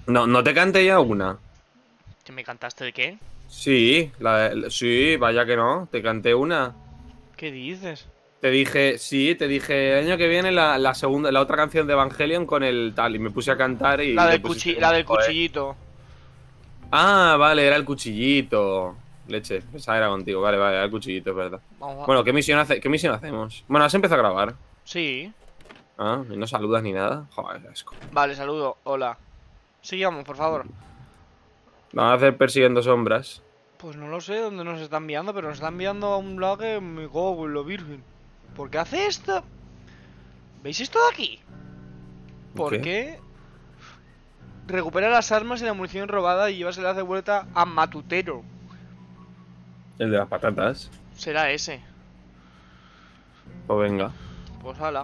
No, no te canté ya una. ¿Que me cantaste de qué? Sí, sí, vaya que no. Te canté una. ¿Qué dices? Te dije, sí, te dije el año que viene la segunda, la otra canción de Evangelion con el tal. Y me puse a cantar y te pusiste La como, del joder. cuchillito. Ah, vale, era el cuchillito. Leche, pensaba era contigo. Vale, vale, era el cuchillito, es verdad. Vamos a... Bueno, ¿qué misión hacemos? Bueno, has empezado a grabar. Sí. Ah, y no saludas ni nada. Joder, qué asco. Vale, saludo. Hola. Sigamos, por favor. Vamos a hacer persiguiendo sombras. Pues no lo sé dónde nos están enviando, pero nos están enviando a un lado que me cago en lo virgen. ¿Por qué hace esto? ¿Veis esto de aquí? ¿Por ¿Qué? qué? Recupera las armas y la munición robada y llévaselas de vuelta a Matutero. El de las patatas. Será ese. Pues venga. Pues hala.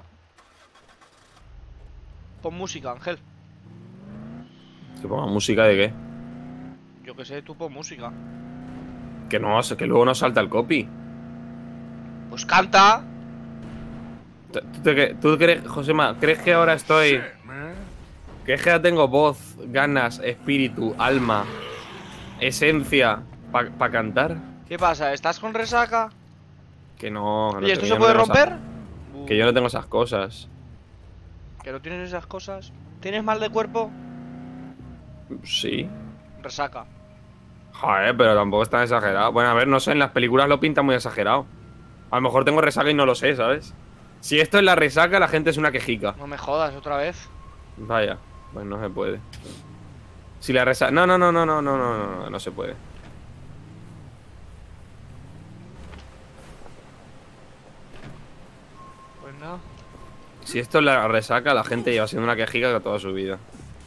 Pon música, Ángel. Que ponga música de qué. Yo que sé, tú pon música. Que no, que luego nos salta el copy. Pues canta. ¿Tú crees, Josema, crees que ahora estoy. ¿Crees que ahora tengo voz, ganas, espíritu, alma, esencia para cantar? ¿Qué pasa? ¿Estás con resaca? Que no, ¿Y esto se yo no puede tengo romper? que yo no tengo esas cosas. ¿Que no tienes esas cosas? ¿Tienes mal de cuerpo? Sí. Resaca. Joder, pero tampoco es tan exagerado. Bueno, a ver, no sé, en las películas lo pintan muy exagerado. A lo mejor tengo resaca y no lo sé, ¿sabes? Si esto es la resaca, la gente es una quejica. No me jodas otra vez. Vaya, pues no se puede. Si la resaca. No, no, no, no, no, no, no, no, no se puede. Pues no. Si esto es la resaca, la gente lleva siendo una quejica toda su vida.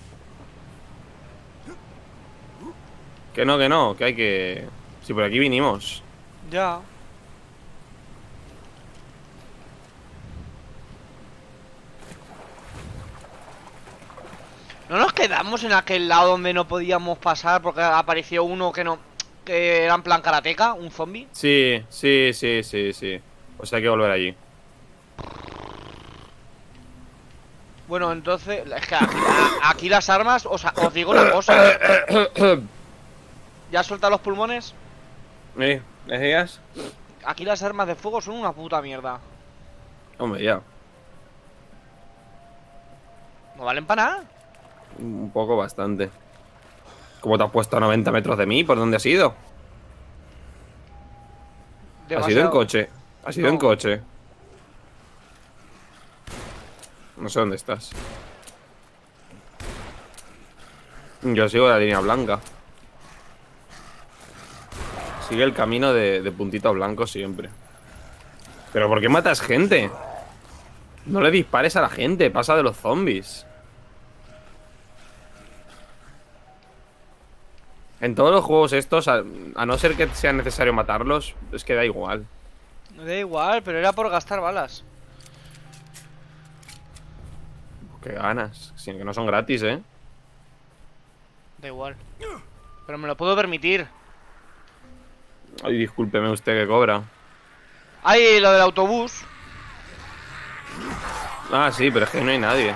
Que no, que hay que. Si por aquí vinimos. Ya. ¿No nos quedamos en aquel lado donde no podíamos pasar porque apareció uno que no... que era en plan karateca, un zombie? Sí, sí, sí, sí, sí. Pues hay que volver allí. Bueno, entonces... Es que aquí las armas... O sea, os digo una cosa. ¿Ya suelta los pulmones? ¿Decías? Aquí las armas de fuego son una puta mierda. Hombre, ya. ¿No valen para nada? Un poco bastante. ¿Cómo te has puesto a 90 metros de mí? ¿Por dónde has ido? ¿Has ido en Demasiado... coche? ¿Has ido en No. coche? No sé dónde estás. Yo sigo la línea blanca. Sigue el camino de puntito blanco siempre. ¿Pero por qué matas gente? No le dispares a la gente, pasa de los zombies. En todos los juegos estos, a no ser que sea necesario matarlos, es que da igual. Me da igual, pero era por gastar balas. Qué ganas, sin que no son gratis, ¿eh? Da igual. Pero me lo puedo permitir. Ay, discúlpeme usted que cobra. ¡Ay, lo del autobús! Ah, sí, pero es que no hay nadie.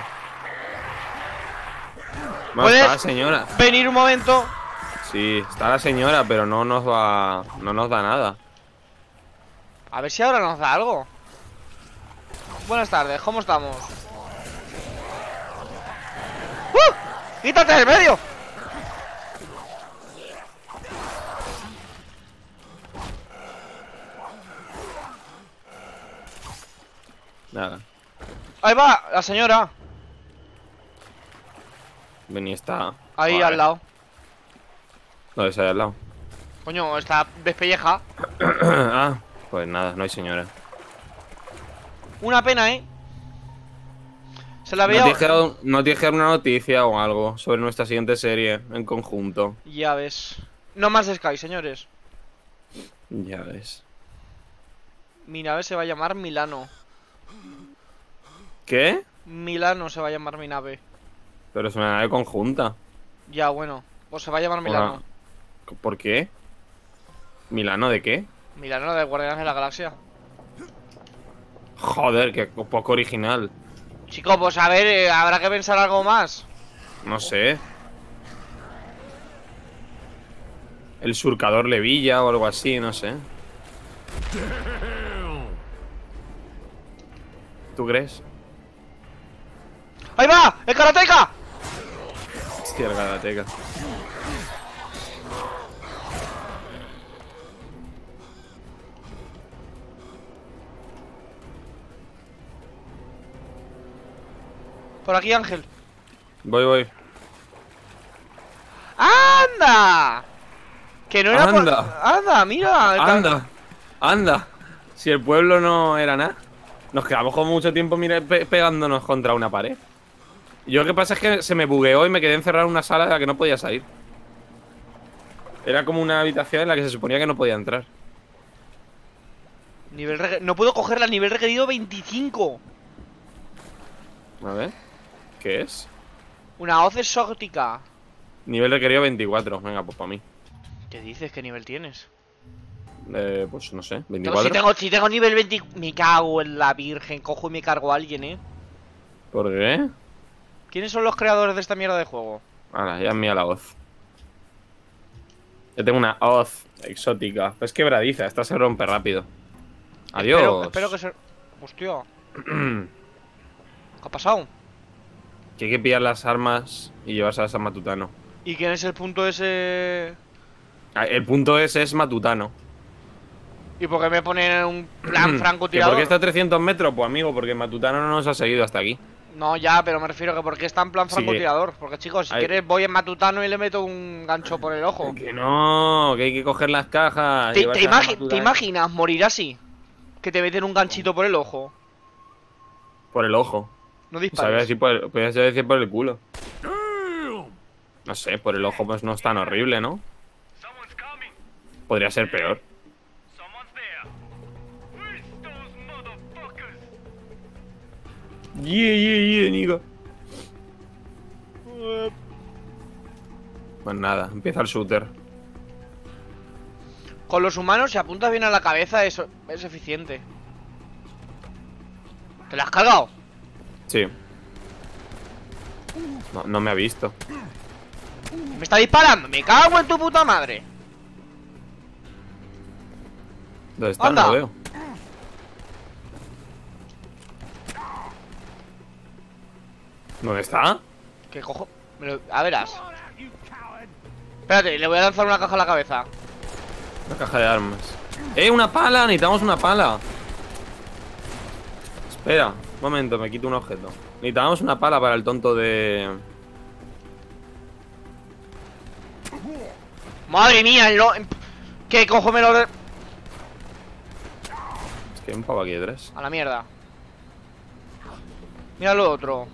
Bueno, ¿Puedes está la señora. venir un momento? Sí, está la señora, pero no nos va. No nos da nada. A ver si ahora nos da algo. Buenas tardes, ¿cómo estamos? ¡Quítate del medio! Nada. Ahí va, la señora. Vení, está. Ahí Joder. al lado. ¿Dónde está ahí al lado? Coño, está despelleja. Ah, pues nada, no hay señora. Una pena, ¿eh? Se la ¿No veía... no tienes que dar una noticia o algo sobre nuestra siguiente serie en conjunto? Ya ves. No más Sky, señores. Ya ves. Mi nave se va a llamar Milano. ¿Qué? Milano se va a llamar mi nave. Pero es una nave conjunta. Ya, bueno. Pues se va a llamar Milano. ¿Por qué? ¿Milano de qué? Milano de Guardianes de la Galaxia. Joder, qué poco original. Chico, pues a ver, habrá que pensar algo más. No sé. El surcador levilla o algo así, no sé. ¿Tú crees? ¡Ahí va! ¡El karateka! Hostia, el karateka. Por aquí, Ángel. Voy. ¡Anda! Que no era por... ¡Anda! ¡Anda, mira! Anda. Si el pueblo no era nada. Nos quedamos con mucho tiempo pegándonos contra una pared. Yo lo que pasa es que se me bugueó y me quedé encerrado en una sala de la que no podía salir. Era como una habitación en la que se suponía que no podía entrar. No puedo cogerla, nivel requerido 25. A ver. ¿Qué es? Una hoz exótica. Nivel requerido 24. Venga, pues para mí. ¿Qué dices? ¿Qué nivel tienes? Pues no sé, 24. Si tengo nivel 20... Me cago en la virgen. Cojo y me cargo a alguien, ¿Por qué? ¿Quiénes son los creadores de esta mierda de juego? Ahora, ya es mía la hoz. Yo tengo una hoz exótica. Es quebradiza, esta se rompe rápido. Adiós. Espero que se... Hostia. ¿Qué ha pasado? Que hay que pillar las armas y llevárselas a Matutano. ¿Y quién es el punto ese...? El punto es Matutano. ¿Y por qué me ponen un plan ¿Que francotirador? ¿Por qué está a 300 metros? Pues amigo, porque Matutano no nos ha seguido hasta aquí. No, ya, pero me refiero a que por qué está en plan Sí francotirador. Porque chicos, si quieres voy en Matutano y le meto un gancho por el ojo. Que no, que hay que coger las cajas. ¿Te imaginas morir así? Que te meten un ganchito por el ojo. Por el ojo. No O sea, dispares. podría decir por el culo. No sé, por el ojo pues no es tan horrible, ¿no? Podría ser peor. Yeah, Nico. Pues nada, empieza el shooter. Con los humanos, si apuntas bien a la cabeza, eso es eficiente. ¿Te la has cargado? Sí. No me ha visto. ¡Me está disparando! ¡Me cago en tu puta madre! ¿Dónde está? ¡Anda! No lo veo. ¿Dónde está? ¿Qué cojo? A verás. Espérate, le voy a lanzar una caja a la cabeza. Una caja de armas. ¡Una pala! Necesitamos una pala. Espera, un momento, me quito un objeto. Necesitamos una pala para el tonto de... ¡Madre mía! ¿Qué cojo me lo... Es que hay un pavo aquí de 3. A la mierda. Mira lo otro.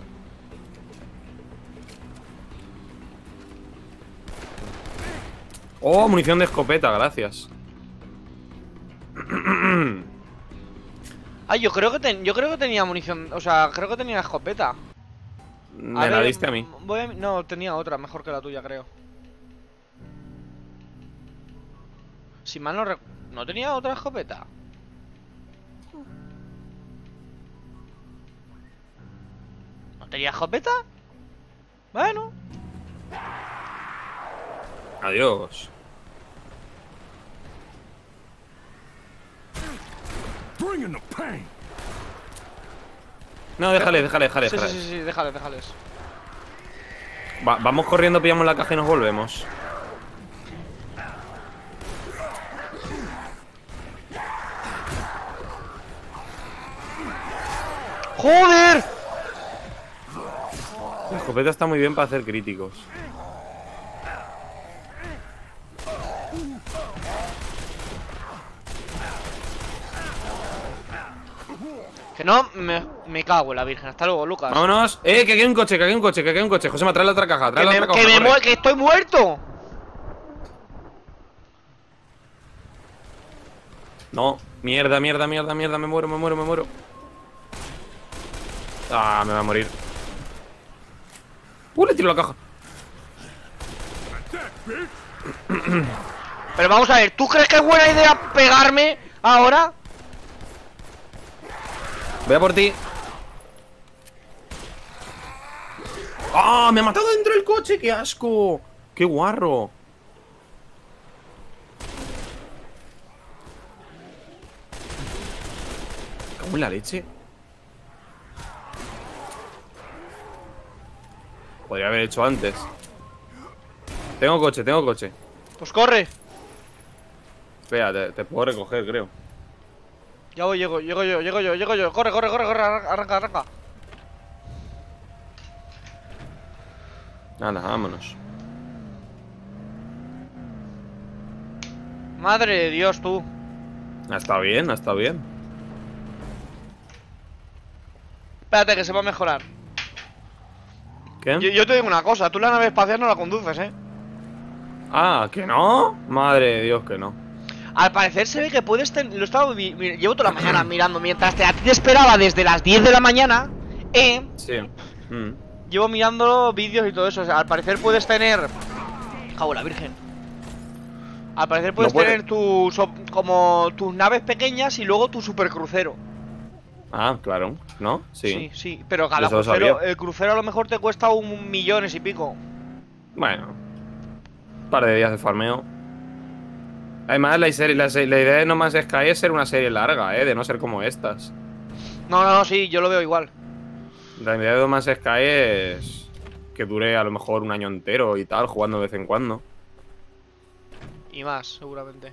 Oh, munición de escopeta, gracias. Ay, yo creo que tenía munición. O sea, creo que tenía escopeta. Me la diste a mí. No, tenía otra, mejor que la tuya, creo. Si mal no recuerdo. ¿No tenía otra escopeta? ¿No tenía escopeta? Bueno. Adiós. No, déjale. Sí, déjales. Vamos corriendo, pillamos la caja y nos volvemos. ¡Joder! La escopeta está muy bien para hacer críticos. Que no, me cago en la virgen. Hasta luego, Lucas. Vámonos. Que aquí hay un coche. José, trae la otra caja. ¡Que estoy muerto! No, mierda, me muero. Ah, me va a morir. Le tiro la caja. Pero vamos a ver, ¿tú crees que es buena idea pegarme ahora? Voy a por ti. ¡Ah! ¡Me ha matado dentro del coche! ¡Qué asco! ¡Qué guarro! cago en la leche. Podría haber hecho antes. Tengo coche, tengo coche. Pues corre. Espera, te puedo recoger, creo. Ya voy, llego yo. Corre, arranca. Nada, vámonos. Madre de Dios, tú. Ha estado bien, ha estado bien. Espérate, que se va a mejorar. ¿Qué? Yo te digo una cosa, tú la nave espacial no la conduces, Ah, ¿que no? Madre de Dios, que no. Al parecer se ve que puedes tener... Lo he estado... Llevo toda la mañana mirando mientras a ti te esperaba desde las 10 de la mañana. Sí. Llevo mirando vídeos y todo eso. O sea, al parecer puedes tener... Cago en la virgen. Al parecer puedes No puede. tener como tus naves pequeñas y luego tu supercrucero. Ah, claro. ¿No? Sí. Sí. Pero cada Eso lo crucero, sabía. el crucero a lo mejor te cuesta 1,000,000 y pico. Bueno. Un par de días de farmeo. Además, la idea de No Man's Sky es ser una serie larga, de no ser como estas. No, sí, yo lo veo igual. La idea de No Man's Sky es que dure a lo mejor un año entero y tal, jugando de vez en cuando. Y más, seguramente.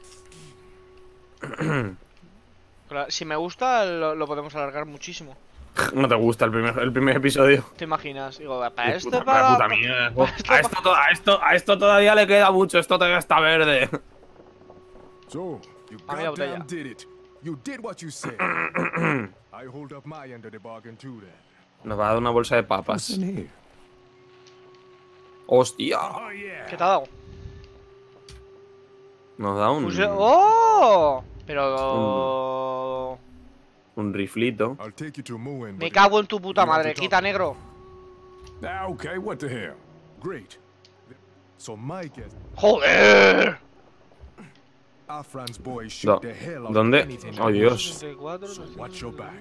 Claro, si me gusta, lo podemos alargar muchísimo. No te gusta el primer episodio. ¿Te imaginas? Digo, para esto, Puta mierda. A esto todavía le queda mucho, esto todavía está verde. So, you Ah, mira, botella. goddamn did it. You did what you said. I hold up my end of the bargain too then. Nos va a dar una bolsa de papas. What's in here? ¡Hostia! Oh yeah. ¿Qué te ha dado? Nos da ¡Oh! Pero... un riflito. I'll take you to Moen. Me but- cago en tu puta You want madre, to quita talk- negro. Ah, okay, what the hell? Great. So my guess, ¡Joder! Afran's boys Do- shoot the hell out ¿Dónde? of anything. Oh, Dios. 64, So watch your back.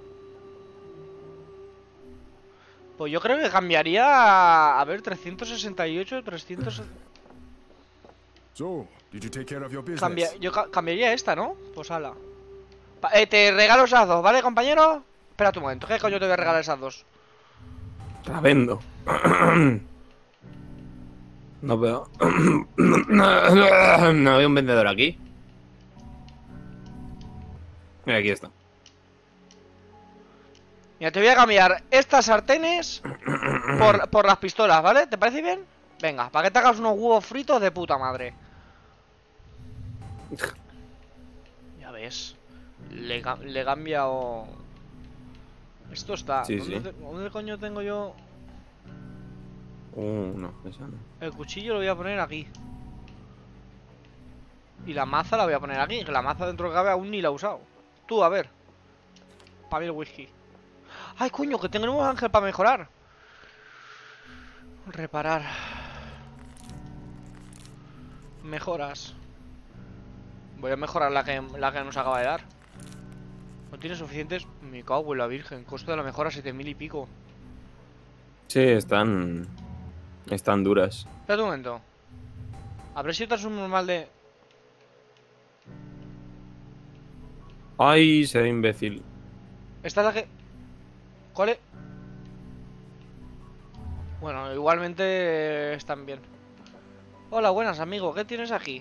Pues yo creo que cambiaría... A ver, 368, 300... So, did you take care of your business? Yo cambiaría esta, ¿no? Pues ala. Te regalo esas dos, ¿vale, compañero? Espera un momento, ¿qué coño te voy a regalar esas dos? Te la vendo. No veo. No veo un vendedor aquí. Mira, aquí está. Mira, te voy a cambiar estas sartenes por las pistolas, ¿vale? ¿Te parece bien? Venga, para que te hagas unos huevos fritos de puta madre. Ya ves. Le he cambiado... Esto está... Sí, ¿Dónde, sí. ¿Dónde coño tengo yo? No, esa no. El cuchillo lo voy a poner aquí. Y la maza la voy a poner aquí. Que la maza dentro que cabe aún ni la he usado. Tú, a ver. Para mí el whisky. ¡Ay, coño! Que tengo un nuevo ángel para mejorar. Reparar. Mejoras. Voy a mejorar la que nos acaba de dar. No tiene suficientes. Me cago en la virgen. Costo de la mejora 7000 y pico. Sí, están duras. Espera un momento. A ver si otra es un normal de... Ay, se ve imbécil. Esta es la que... ¿Cuál es? Bueno, igualmente están bien. Hola, buenas, amigo. ¿Qué tienes aquí?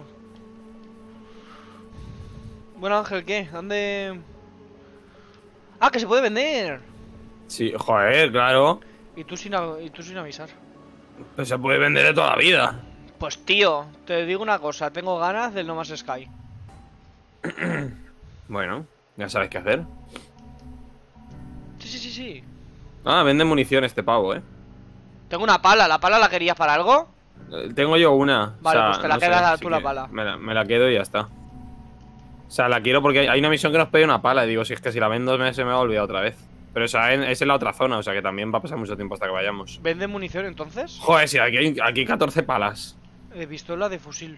Bueno, Ángel, ¿qué? ¿Dónde...? ¡Ah, que se puede vender! Sí, joder, claro. Y tú sin avisar. Pues se puede vender de toda la vida. Pues tío, te digo una cosa. Tengo ganas del No Man's Sky. Bueno, ya sabes qué hacer. Sí. Ah, vende munición este pavo, Tengo una pala. ¿La pala la querías para algo? Tengo yo una. Vale, o sea, pues te la no sé, quedas si tú la que pala. Me la quedo y ya está. O sea, la quiero porque hay una misión que nos pide una pala. Y digo, si es que si la vendo se me va a olvidar otra vez. Pero o sea, es en la otra zona, o sea que también va a pasar mucho tiempo hasta que vayamos. ¿Vende munición entonces? Joder, sí, aquí hay 14 palas. De pistola de fusil.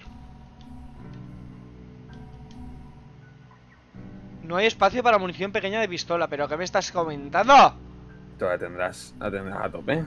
No hay espacio para munición pequeña de pistola, pero ¿qué me estás comentando? Tú la tendrás a tope.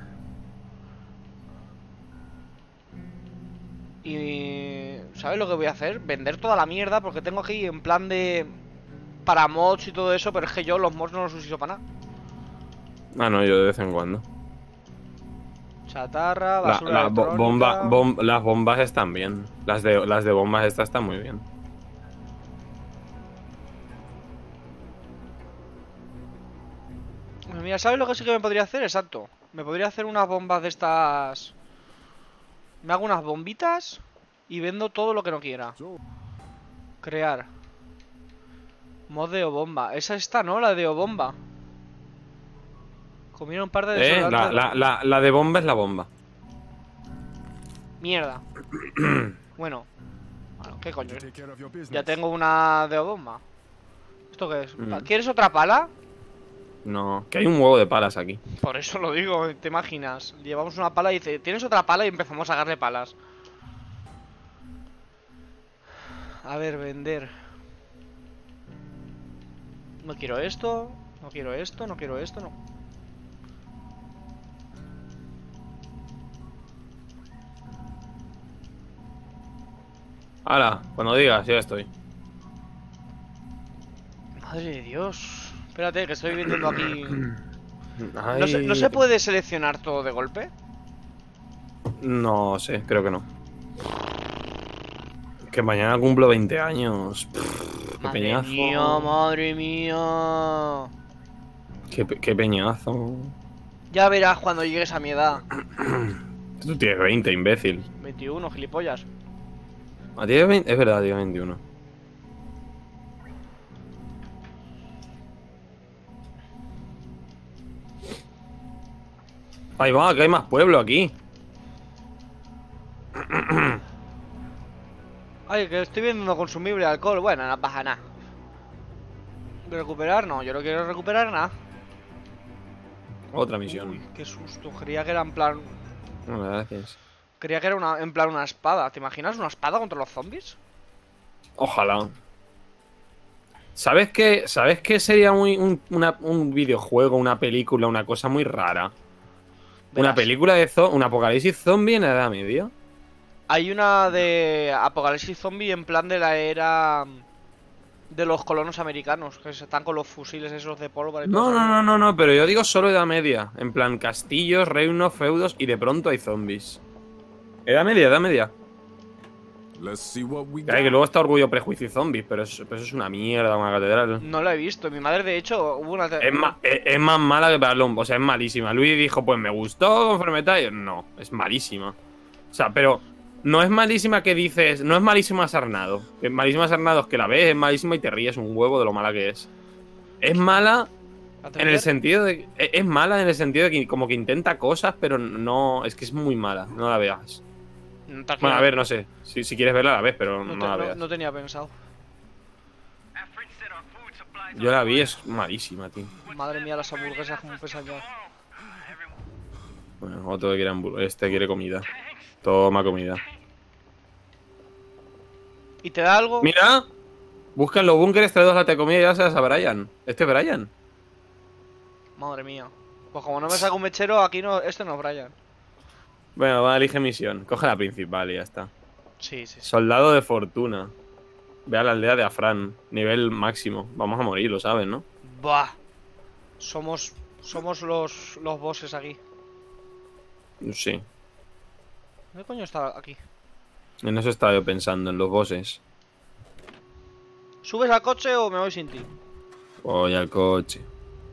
Y... ¿sabes lo que voy a hacer? Vender toda la mierda porque tengo aquí en plan de... para mods y todo eso, pero es que yo los mods no los uso para nada. Ah, no, yo de vez en cuando. Chatarra, basura electrónica. Las bombas están bien. Las de bombas estas están muy bien. Pues mira, ¿sabes lo que sí que me podría hacer? Exacto. Me podría hacer unas bombas de estas. Me hago unas bombitas y vendo todo lo que no quiera. Crear. Mod de bomba. Esa está, ¿no? La de bomba. Comieron parte de La de bomba es la bomba. Mierda. Bueno, ¿qué coño? Take care of your business. Ya tengo una de bomba. ¿Esto qué es? Mm. ¿Quieres otra pala? No, que hay un huevo de palas aquí. Por eso lo digo, ¿te imaginas? Llevamos una pala y dice, ¿tienes otra pala? Y empezamos a sacarle palas. A ver, vender. No quiero esto, no quiero esto, no quiero esto, no. Hala, cuando digas, ya estoy. Madre de Dios. Espérate, que estoy vendiendo aquí. Ay, ¿No se puede seleccionar todo de golpe? No sé, creo que no. Que mañana cumplo 20 años. Qué Madre peñazo. mía, madre mía. Qué peñazo. Ya verás cuando llegues a mi edad. Tú tienes 20, imbécil. 21, gilipollas. ¿A ti es 20? Es verdad, tienes 21. Ahí va, que hay más pueblo aquí. Ay, que estoy vendiendo consumible alcohol. Bueno, no pasa nada. ¿Recuperar? No, yo no quiero recuperar nada. Otra misión. Uy, qué susto. Creía que era en plan. No, gracias. Creía que era en plan una espada. ¿Te imaginas una espada contra los zombies? Ojalá. ¿Sabes qué? ¿Sabes qué sería un videojuego, una película, una cosa muy rara? Una Verás. película de un apocalipsis zombie en la Edad Media. Hay una de Apocalipsis Zombie en plan de la era de los colonos americanos, que están con los fusiles esos de pólvora y todo eso. No, pero yo digo solo Edad Media. En plan, castillos, reinos, feudos y de pronto hay zombies. Edad Media, Edad Media. Let's see what we Que got. luego está Orgullo, Prejuicio y Zombies, pero eso es una mierda, una catedral. No la he visto. Mi madre, de hecho, hubo una. Es más mala que Parlón, o sea, es malísima. Luis dijo, pues me gustó conforme tal. No, es malísima. O sea, pero no es malísima que dices, no es malísima Sarnado. Es malísima Sarnado es que la ves, es malísima y te ríes un huevo de lo mala que es. Es mala en el sentido de. Es mala en el sentido de que como que intenta cosas, pero no. Es que es muy mala, no la veas. Bueno, a ver, no sé. Si quieres verla, la ves, pero no la veas. No tenía pensado. Yo la vi, es malísima, tío. Madre mía, las hamburguesas como pesan ya. Bueno, otro que quiere este quiere comida. Toma comida. ¿Y te da algo? ¡Mira! Buscan los búnkeres, trae 2 latas de comida y ya se las a Brian. ¿Este es Brian? Madre mía. Pues como no me saco un mechero, aquí no. Este no es Brian. Bueno, va, elige misión. Coge la principal y ya está. Sí, sí, sí. Soldado de fortuna. Ve a la aldea de Afran. Nivel máximo. Vamos a morir, lo sabes, ¿no? Buah. Somos los bosses aquí. Sí. ¿Dónde coño está aquí? En eso estaba yo pensando, en los bosses. ¿Subes al coche o me voy sin ti? Voy al coche.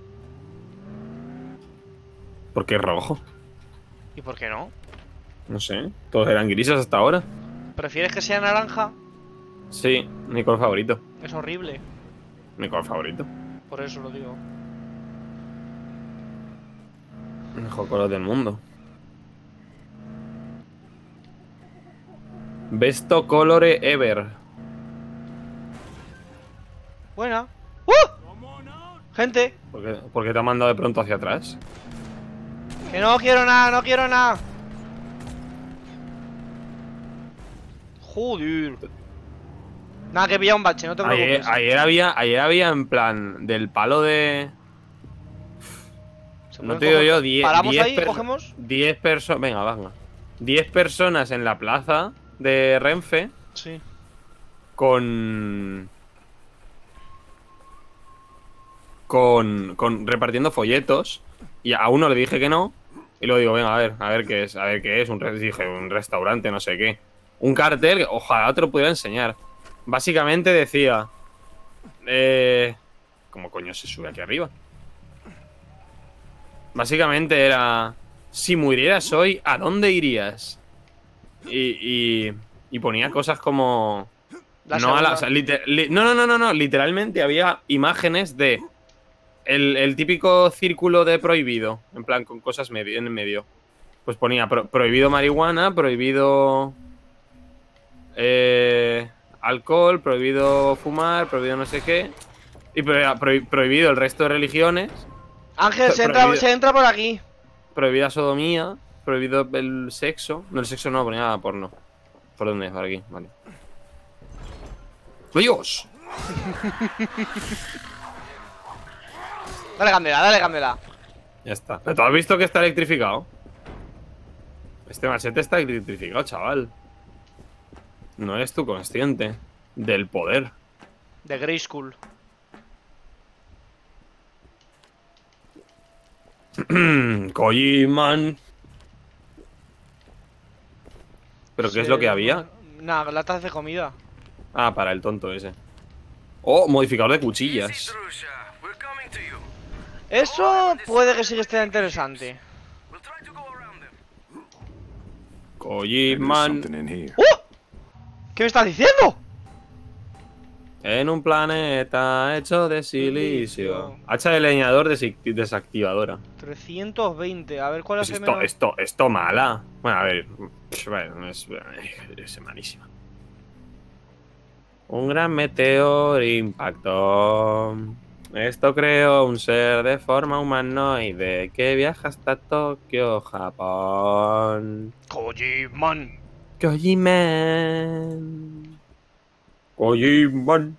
¿Por qué es rojo? ¿Y por qué no? No sé. Todos eran grises hasta ahora. ¿Prefieres que sea naranja? Sí, mi color favorito. Es horrible. Mi color favorito. Por eso lo digo. El mejor color del mundo. Besto colore ever. Buena. ¡Uh! Gente. ¿Por qué te ha mandado de pronto hacia atrás? Que no quiero nada, no quiero nada. Joder. Nada, que pilla un bache, no te preocupes. Ayer había en plan del palo de. ¿Se No pueden te digo coger? yo, 10. ¿Paramos ahí, cogemos? 10 personas. Venga. 10 personas en la plaza de Renfe Sí. con con repartiendo folletos. Y a uno le dije que no. Y luego digo, venga, a ver qué es. A ver qué es. Dije, un restaurante, no sé qué. Un cartel, que ojalá te lo pudiera enseñar. Básicamente decía... ¿Cómo coño se sube aquí arriba? Básicamente era... Si murieras hoy, ¿a dónde irías? Y ponía cosas como... No, o sea, no, literalmente había imágenes de... El típico círculo de prohibido. En plan, con cosas en medio. Pues ponía prohibido marihuana, prohibido... alcohol, prohibido fumar, prohibido no sé qué. Y prohibido el resto de religiones. Ángel, se entra por aquí. Prohibida sodomía, prohibido el sexo. No, el sexo no, ponía porno. ¿Por dónde? Por aquí, vale. ¡Dios! Dale candela, dale candela. Ya está. ¿Tú has visto que está electrificado? Este machete está electrificado, chaval. No eres tú consciente del poder. De Grayskull. Kojiman. ¿Pero qué es lo que había? Nada, latas de comida. Ah, para el tonto ese. Oh, modificador de cuchillas. Eso puede que sí que esté interesante. Kojiman. ¡Oh! ¿Qué me estás diciendo? En un planeta hecho de silicio. Hacha de leñador desactivadora. 320, a ver cuál Pues hace menos. esto mala. Bueno, a ver. Bueno, es malísima. Un gran meteor impactó. Esto creó un ser de forma humanoide que viaja hasta Tokio, Japón. Kojiman. Kojiman. Kojiman.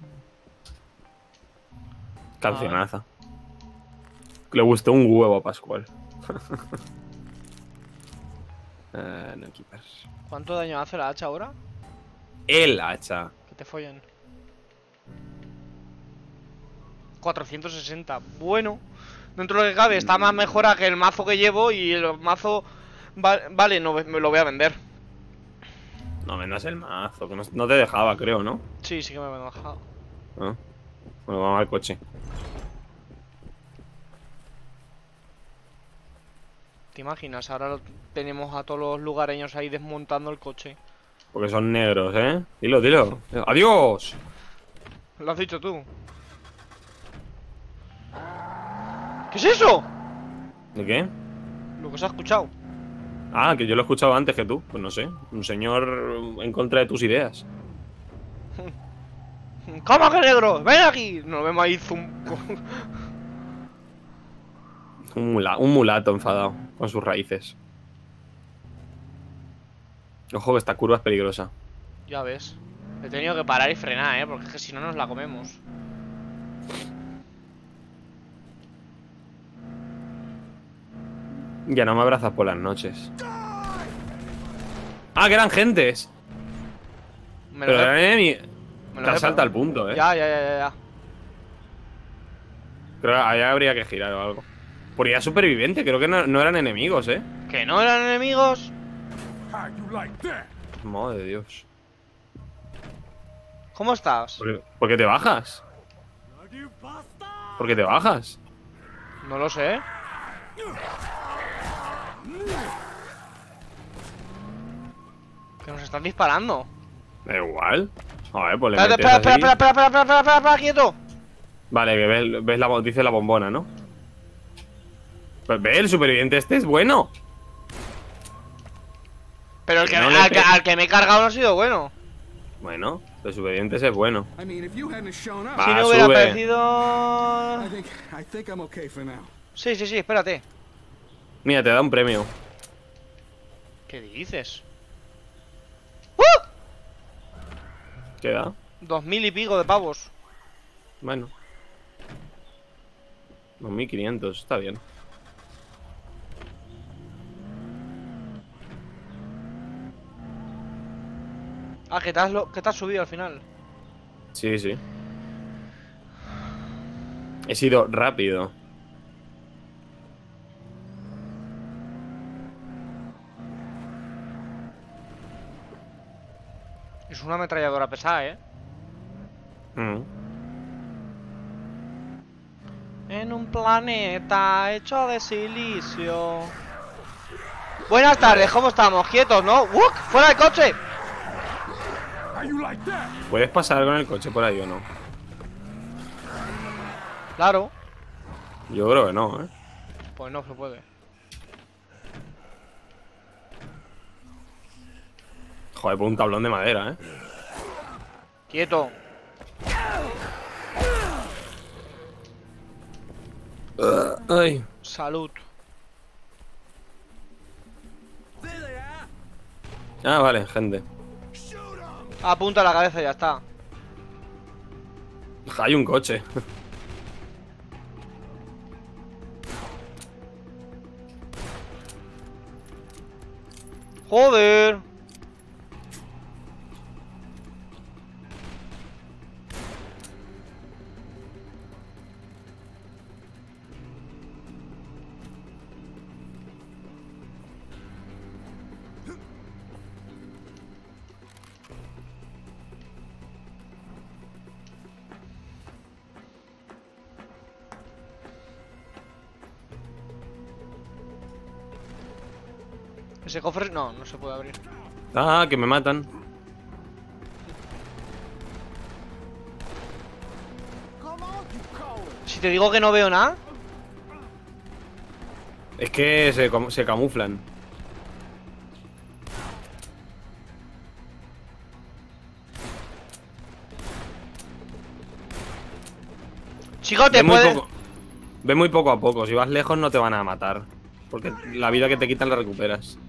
Cancionaza. Le gustó un huevo a Pascual. No equipas. ¿Cuánto daño hace la hacha ahora? El hacha. Que te follen. 460. Bueno, dentro de lo que cabe, está más mejora que el mazo que llevo. Y el mazo. Vale, no me lo voy a vender. No vendas el mazo, que no te dejaba, creo, ¿no? Sí, sí que me he dejado. Ah. Bueno, vamos al coche. ¿Te imaginas? Ahora tenemos a todos los lugareños ahí desmontando el coche. Porque son negros, ¿eh? Dilo. ¡Adiós! Lo has dicho tú. ¿Qué es eso? ¿De qué? Lo que se ha escuchado. Ah, que yo lo he escuchado antes que tú. Pues no sé. Un señor en contra de tus ideas. ¡Cómo que negro! ¡Ven aquí! Nos vemos ahí Un mulato enfadado con sus raíces. Ojo que esta curva es peligrosa. Ya ves. He tenido que parar y frenar, porque es que si no nos la comemos. Ya no me abrazas por las noches. Ah, que eran gentes. Pero eran enemigos. Te salta al punto, Ya. Creo que allá habría que girar o algo. Por superviviente, creo que no eran enemigos, ¿eh? ¿Que no eran enemigos? Madre de Dios. ¿Cómo estás? ¿Por qué te bajas? ¿Por qué te bajas? No lo sé. Que nos están disparando. Da igual. A ver, pues le Espera, metes así. espera, quieto. Vale, que dice la bombona, ¿no? Pues ve, el superviviente este es bueno. Pero no al que me he cargado no ha sido bueno. Bueno, el superviviente ese es bueno. I mean, if you hadn't shown up, Va, Si no hubiera sube. aparecido... I think I'm okay for now. Sí, espérate. Mira, te da un premio. ¿Qué dices? ¿Qué da? 2000 y pico de pavos. Bueno. 2500, está bien. Ah, que te has subido al final. Sí. He sido rápido. Es una ametralladora pesada, ¿eh? Mm. En un planeta hecho de silicio. Buenas tardes, ¿cómo estamos? Quietos, ¿no? ¡Wuk! ¡Fuera del coche! How you like that? ¿Puedes pasar con el coche por ahí o no? Claro. Yo creo que no, ¿eh? Pues no se puede. Joder, por un tablón de madera, ¿eh? Quieto. Ay. Salud. Ah, vale, gente. Apunta a la cabeza y ya está. Hay un coche. Joder. Ese cofre no, no se puede abrir. Ah, que me matan. Si te digo que no veo nada. Es que se camuflan. Chicote, Ve muy puedes. poco. Ve muy poco a poco. Si vas lejos no te van a matar. Porque la vida que te quitan la recuperas.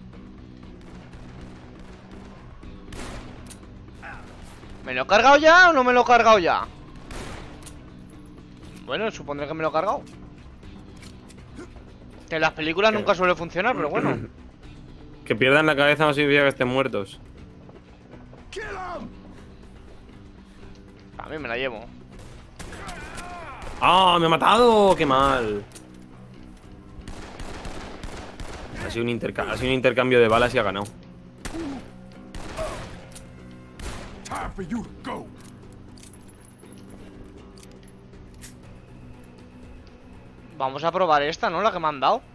¿Me lo he cargado ya o no me lo he cargado ya? Bueno, supondré que me lo he cargado. Que en las películas nunca suele funcionar, pero bueno. Que pierdan la cabeza no significa que estén muertos. A mí me la llevo. ¡Ah! ¡Me ha matado! ¡Qué mal! Ha sido un intercambio de balas y ha ganado. Time for you to go. Vamos a probar esta, ¿no? La que me han dado.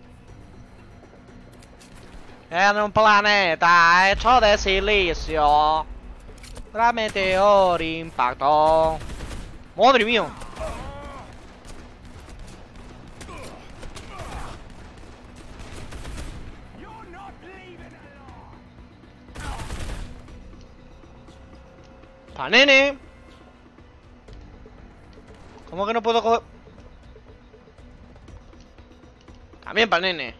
En un planeta hecho de silicio. La meteor impactó. ¡Madre mía! ¡Pa' nene! ¿Cómo que no puedo coger? También para nene.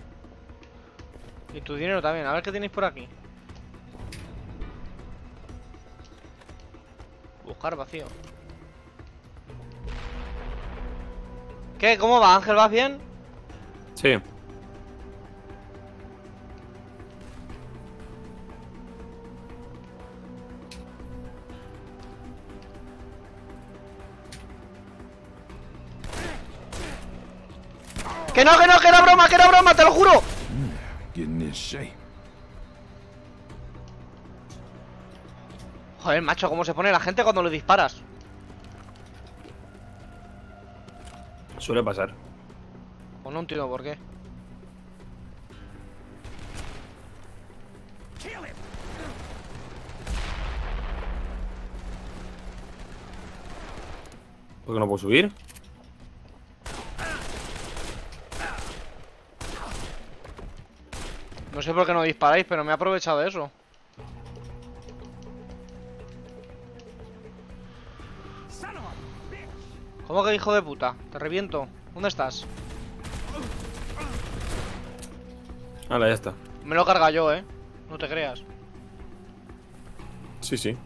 Y tu dinero también. A ver qué tenéis por aquí. Buscar vacío. ¿Qué? ¿Cómo va, Ángel? ¿Vas bien? Sí. ¡Que no, que no, que era broma, te lo juro! Getting in shape. Joder, macho, cómo se pone la gente cuando le disparas. Suele pasar. Pues no entiendo por qué. ¿Por qué no puedo subir? No sé por qué no disparáis, pero me he aprovechado de eso. ¿Cómo que hijo de puta? Te reviento. ¿Dónde estás? Hala, ya está. Me lo he cargado yo, no te creas. Sí, sí.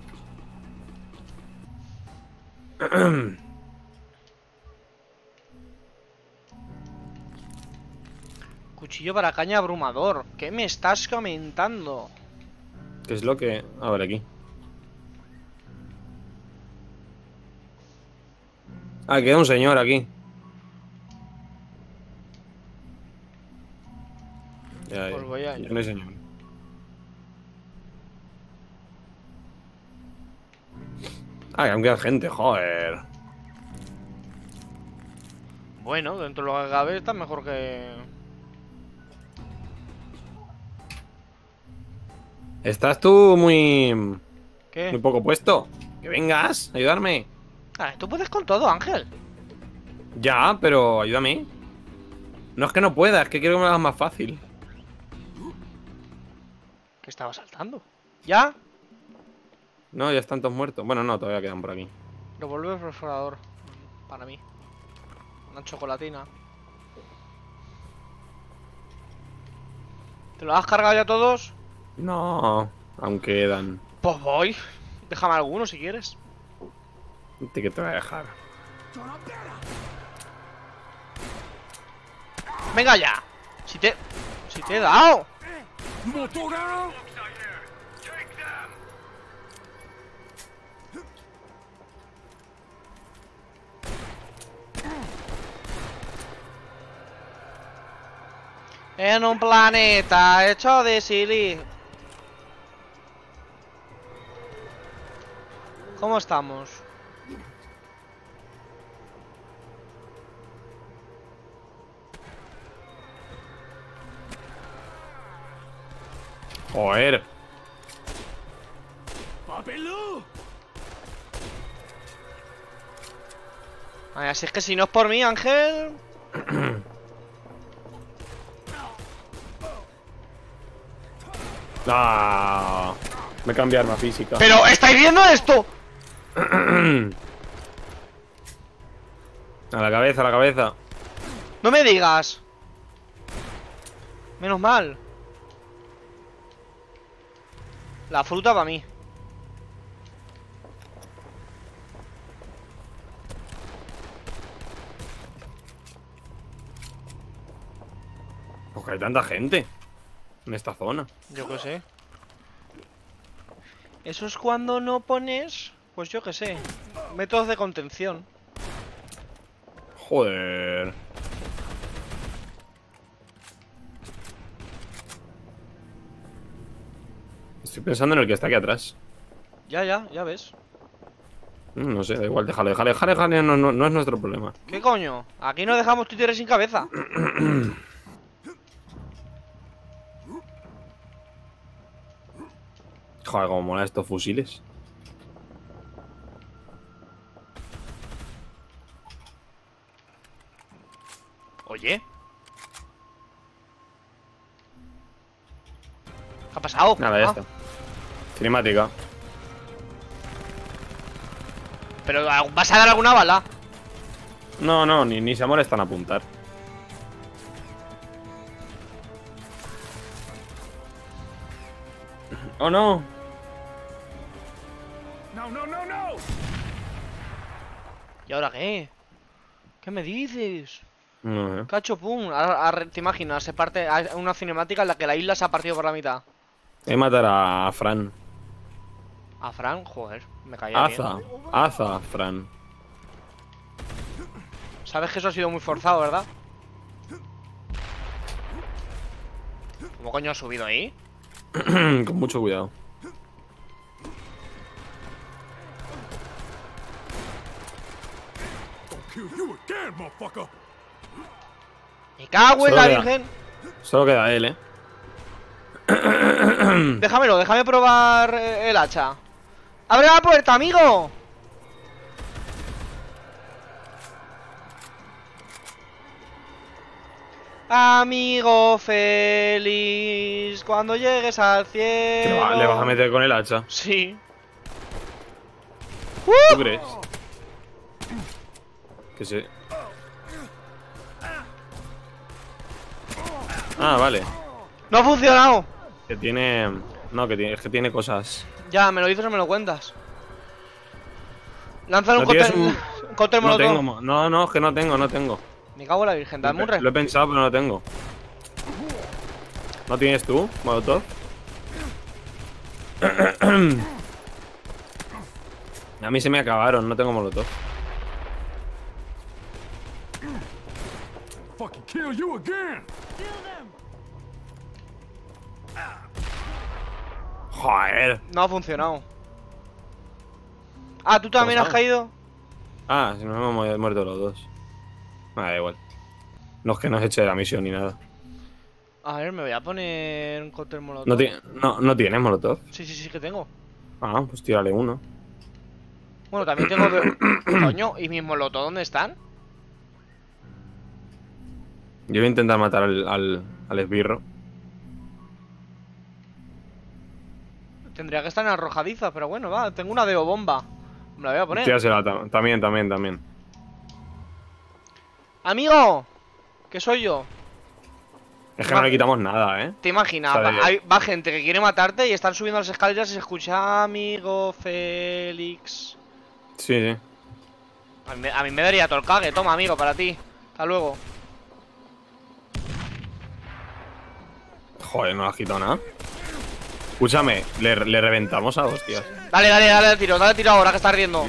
Cuchillo para caña abrumador. ¿Qué me estás comentando? ¿Qué es lo que...? A ver, aquí. Ah, queda un señor aquí. voy a... Yo no, señor. Ah, que aún queda gente, joder. Bueno, dentro de lo que cabe está mejor que... Estás tú muy ¿Qué? poco puesto. Que vengas, ayudarme. Ah, tú puedes con todo, Ángel. Ya, pero ayúdame. No es que no pueda, es que quiero que me lo hagas más fácil. ¿Qué estaba saltando? ¿Ya? No, ya están todos muertos. Bueno, no, todavía quedan por aquí. Revolver perforador. Para mí. Una chocolatina. ¿Te lo has cargado ya todos? No, aún quedan. Pues voy. Déjame alguno si quieres. ¿Qué te voy a dejar? Venga ya. Si te he dado. Motora! En un planeta hecho de silicio. ¿Cómo estamos? Joder. ¡Papelú! Ay, así es que si no es por mí, Ángel. Ah, me cambia arma física. ¡Pero estáis viendo esto! A la cabeza, a la cabeza. No me digas. Menos mal. La fruta para mí. Porque hay tanta gente en esta zona. Yo qué sé. Eso es cuando no pones, pues yo qué sé, métodos de contención. Joder. Estoy pensando en el que está aquí atrás. Ya ves. No sé, da igual, déjale, no es nuestro problema. ¿Qué coño? Aquí no dejamos títeres sin cabeza. Joder, como mola estos fusiles. Oye. ¿Qué ha pasado? Nada, ya Ah, está. Cinemática. ¿Pero vas a dar alguna bala? No, ni se molestan a apuntar. ¡Oh, no! ¡No, no, no, no! ¿Y ahora qué? ¿Qué me dices? No, Cacho, pum. Ahora te imaginas, se parte. Hay una cinemática en la que la isla se ha partido por la mitad. Hay que matar a Fran. A Fran, joder, me caía bien. Aza, Fran. Sabes que eso ha sido muy forzado, ¿verdad? ¿Cómo coño ha subido ahí? Con mucho cuidado. Don't kill you again, motherfucker! ¡Me cago en Solo la queda- virgen! Solo queda él, Déjame probar el hacha. ¡Abre la puerta, amigo! Amigo feliz, cuando llegues al cielo. Le vas a meter con el hacha. Sí. ¿Tú crees? Que se... Ah, vale. No ha funcionado. Que tiene... No, es que tiene cosas. Ya, me lo dices o me lo cuentas. Lánzale un ¿No tienes cóctel, un cóctel No molotov. tengo, no, es que no tengo. Me cago en la virgen, dame un re. Lo he pensado, pero no lo tengo. ¿No tienes tú, molotov? A mí se me acabaron, no tengo molotov. Fucking kill you again! Joder. No ha funcionado. Ah, ¿tú también has pasado? caído? Ah, si nos hemos muerto los dos. Da igual. No es que no has hecho la misión ni nada. A ver, me voy a poner un cóctel molotov. No tienes molotov. Sí, sí, sí que tengo. Ah, pues tírale uno. Bueno, también tengo de... Coño, ¿y mis molotov dónde están? Yo voy a intentar matar al esbirro. Tendría que estar en arrojadiza, pero bueno, va, tengo una bomba. Me la voy a poner. Tírasela también. ¡Amigo! ¿Qué soy yo? Es que no le quitamos nada, ¿eh? ¿Te imaginas? O sea, Va gente que quiere matarte y están subiendo las escaleras y se escucha amigo Félix. Sí. A mí me daría todo el cague. Toma, amigo, para ti. Hasta luego. Joder, no le has quitado nada. Escúchame, le reventamos a hostias. Dale tiro ahora que está ardiendo.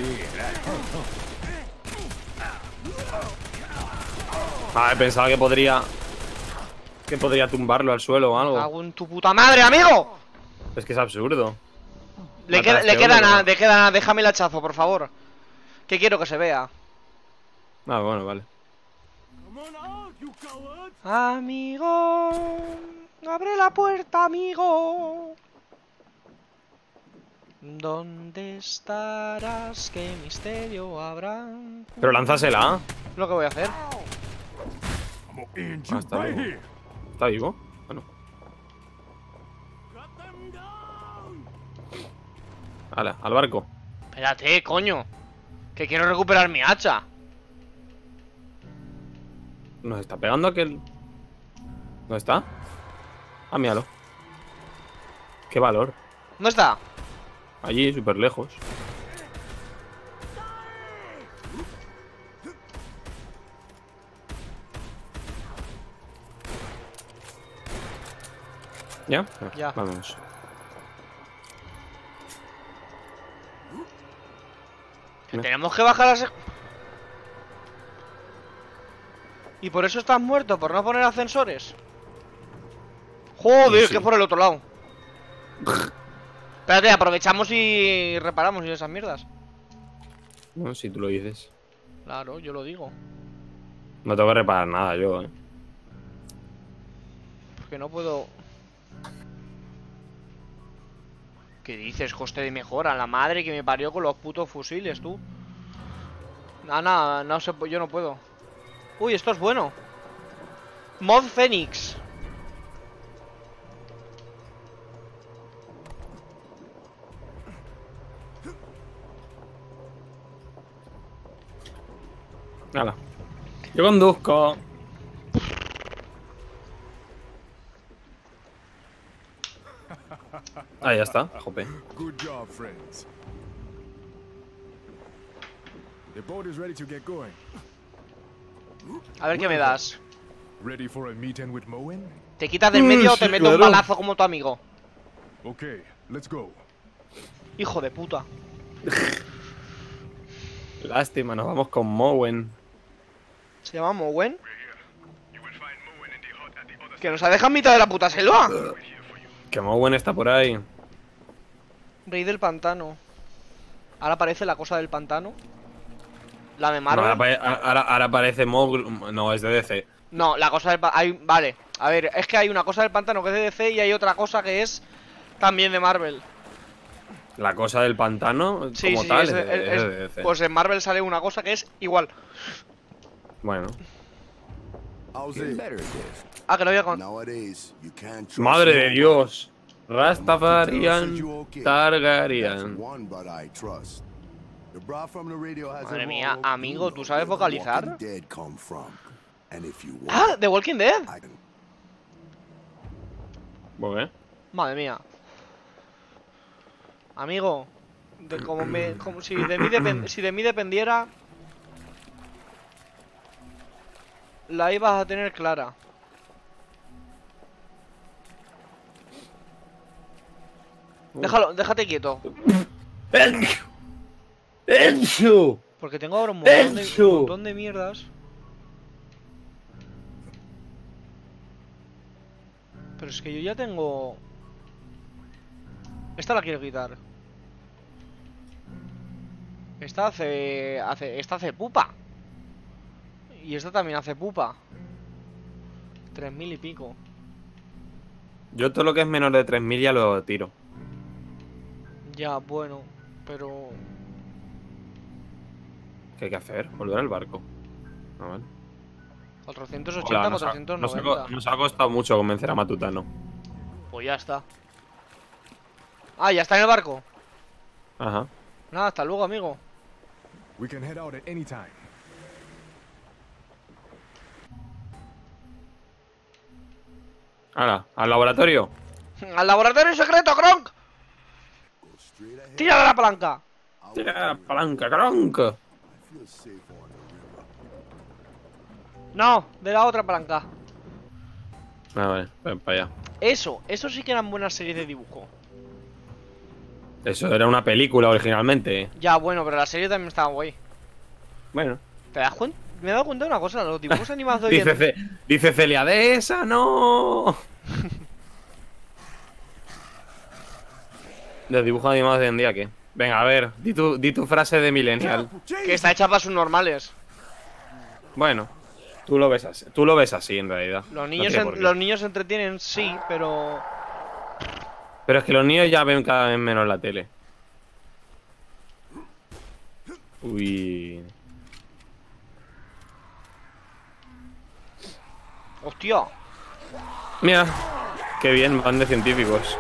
Ah, pensaba que podría tumbarlo al suelo o algo. Cago en tu puta madre, amigo. Es que es absurdo. Le queda nada, déjame el hachazo, por favor. Que quiero que se vea. Ah, bueno, vale. Amigo, abre la puerta, amigo. ¿Dónde estarás? ¿Qué misterio habrá? Pero lánzasela. Lo que voy a hacer. I'm gonna end Ah, you está right vivo. here. ¿Está vivo? Bueno. Hala, al barco. Espérate, coño. Que quiero recuperar mi hacha. Nos está pegando aquel. ¿Dónde está? Ah, míralo. Qué valor. ¿Dónde está? Allí, súper lejos. ¿Ya? Ya. Vamos. Que tenemos que bajar las... ¿Y por eso estás muerto? ¿Por no poner ascensores? Joder, Sí. que por el otro lado. Espérate, aprovechamos y reparamos y esas mierdas. No, si tú lo dices. Claro, yo lo digo. No tengo que reparar nada yo, Porque no puedo... ¿Qué dices? Coste de mejora. La madre que me parió con los putos fusiles, tú. Nada, no sé, yo no puedo. Uy, esto es bueno. Mod Phoenix. Hala. Yo conduzco. Ah, ya está. Jope. Good job, friends. The boat is ready to get going. A ver qué me das. Ready for a meeting with Moen? ¿Te quitas del medio o te sí, meto un claro. balazo como tu amigo? Okay, let's go. Hijo de puta. Lástima, nos vamos con Mowen. ¿Se llama Mowen? Que nos ha dejado en mitad de la puta selva. Que Mowen está por ahí. Rey del pantano. Ahora aparece la cosa del pantano. La de No, ahora, Marvel. ahora aparece Mogul. No, es de DC. No, la cosa del pantano. Vale. A ver, es que hay una cosa del pantano que es de DC y hay otra cosa que es también de Marvel. La cosa del pantano, Sí, como sí, tal, es es de DC. pues en Marvel sale una cosa que es igual. Bueno. Ah, que lo había con... Madre de Dios. Rastafarian Targaryen. Madre mía, amigo, ¿tú sabes vocalizar? Ah, ¡Ah! ¡The Walking Dead! ¿Por qué? Madre mía. Amigo, como si de mí dependiera, la ibas a tener clara. Déjate quieto. ¡Encho! Porque tengo ahora un montón de mierdas. Pero es que yo ya tengo... Esta la quiero quitar. Esta hace pupa. Y esta también hace pupa. 3000 y pico. Yo todo lo que es menor de 3000 ya lo tiro. Ya, bueno, pero... ¿Qué hay que hacer? Volver al barco. A ver. 480, Hola, 490. nos ha costado mucho convencer a Matutano. Pues ya está. Ah, ya está en el barco. Ajá. Nada, hasta luego, amigo. We can head out at any time. Hala, al laboratorio. ¡Al laboratorio secreto, Kronk! ¡Tira de la palanca! Tira la palanca, Kronk. No, de la otra palanca. A ver, ven para allá. Eso sí que eran buenas series de dibujo. Eso era una película originalmente. Ya, bueno, pero la serie también estaba guay. Bueno. ¿Te das cuenta? Me he dado cuenta de una cosa, los dibujos animados de hoy en... Dice Celia, de esa no. Los dibujos animados de hoy en día, ¿qué? Venga, a ver, di tu frase de millennial. Que está hecha para sus normales. Bueno, tú lo ves así en realidad. Los No niños, tiene por qué. los niños se entretienen, sí, pero... Pero es que los niños ya ven cada vez menos la tele. Uy. ¡Hostia! Mira, qué bien, van de científicos.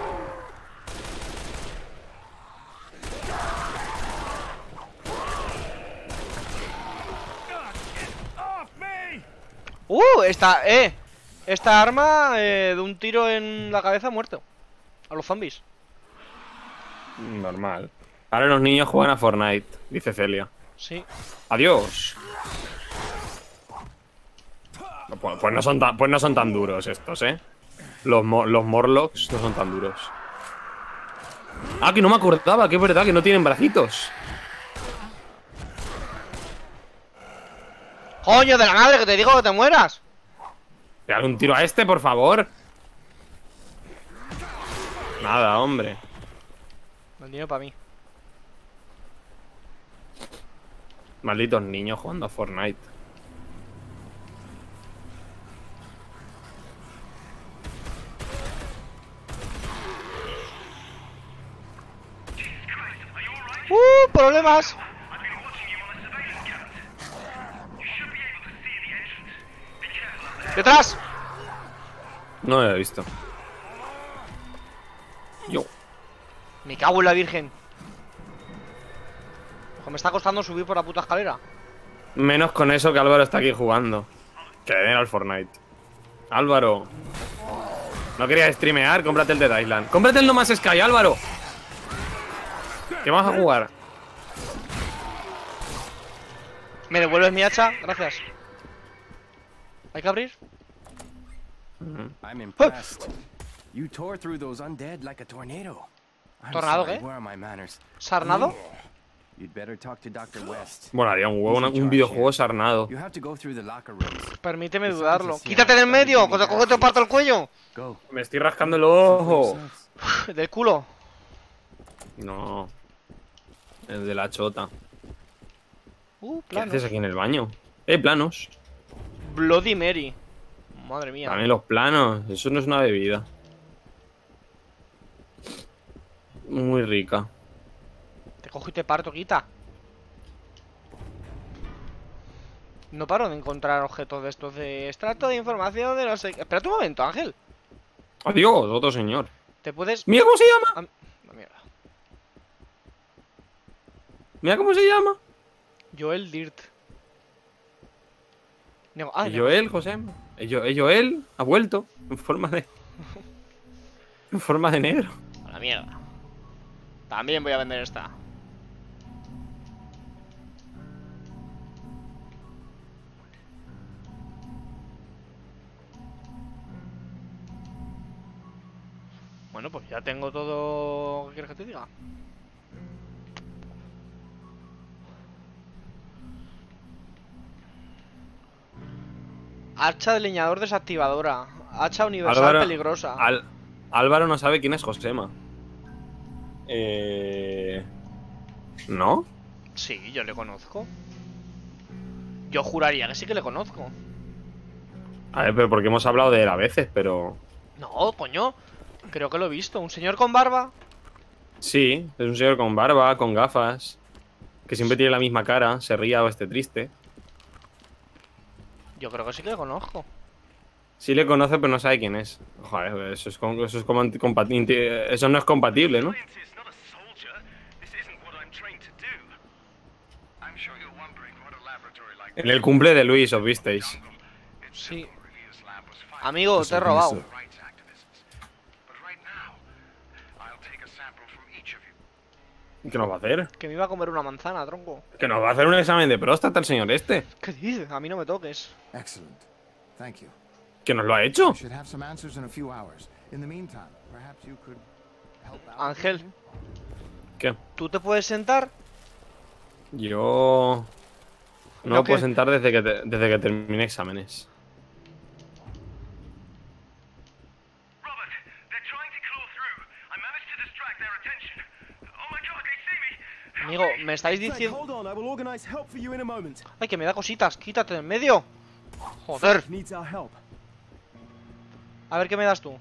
Esta arma de un tiro en la cabeza muerto. A los zombies. Normal. Ahora los niños juegan a Fortnite, dice Celia. Sí. Adiós. Pues no son tan duros estos, ¿eh? Los Morlocks no son tan duros. Ah, que no me acordaba, que es verdad que no tienen bracitos. ¡Coño de la madre, que te digo que te mueras! Pégale un tiro a este, por favor. Nada, hombre. El dinero para mí. Malditos niños jugando a Fortnite. ¡Problemas! ¡Detrás! No lo he visto. Yo. Me cago en la virgen. Ojo, me está costando subir por la puta escalera. Menos con eso que Álvaro está aquí jugando. Que le den al Fortnite. Álvaro. ¿No querías streamear? Cómprate el de Island. ¡Cómprate el No Más Sky, Álvaro! ¿Qué vas a jugar? ¿Me devuelves mi hacha? Gracias. ¿Hay que abrir? I'm impressed. You tore through those undead like a tornado. I'm ¿Tornado sorry, qué? where are my manners? ¿Sarnado? You'd better talk to Dr. West. Bueno, haría un huevo, un videojuego sarnado. You have to go through the locker rooms. Permíteme dudarlo. ¡Quítate del medio! ¡Que te cojo y te parto el cuello! Go. Me estoy rascando el ojo. Del culo. No. El de la chota. ¿Qué Planos. haces aquí en el baño? Planos. Bloody Mary. Madre mía. Dame los planos. Eso no es una bebida. Muy rica. Te cojo y te parto, quita. No paro de encontrar objetos de estos de extracto de información de no sé qué. Espera un momento, Ángel. Adiós, otro señor. ¿Te puedes...? Mira cómo se llama. No, mierda. Mira cómo se llama. Joel Dirt. Joel, José. Joel ha vuelto en forma de... en forma de negro. A la mierda. También voy a vender esta. Bueno, pues ya tengo todo... ¿Qué quieres que te diga? Hacha de leñador desactivadora. Hacha universal peligrosa. Álvaro no sabe quién es Josema. ¿No? Sí, yo le conozco. Yo juraría que sí que le conozco. A ver, pero porque hemos hablado de él a veces, pero... No, coño. Creo que lo he visto. ¿Un señor con barba? Sí, es un señor con barba, con gafas, que siempre tiene la misma cara, se ría o esté triste. Yo creo que sí que le conozco. Sí le conoce, pero no sabe quién es. Joder, eso es como eso no es compatible, ¿no? En el cumple de Luis, os visteis. Sí. Amigo, te he robado. ¿Qué nos va a hacer? Que me iba a comer una manzana, tronco. Que nos va a hacer un examen de próstata el señor este. ¿Qué dices? A mí no me toques. Excellent. Thank you. Que nos lo ha hecho. I should have some answers in a few hours. In the meantime, perhaps you could help out. Ángel, ¿Qué? ¿tú te puedes sentar? Yo... No ¿Lo me puedo qué? sentar desde que termine exámenes. Robert, they're trying to claw through. I managed to distract their attention. Oh my god, they see me. Amigo, me estáis Drake, diciendo... hold on. I will organize help for you in a moment. Ay, que me da cositas. Quítate de en medio. Joder. Needs our help. A ver, ¿qué me das tú?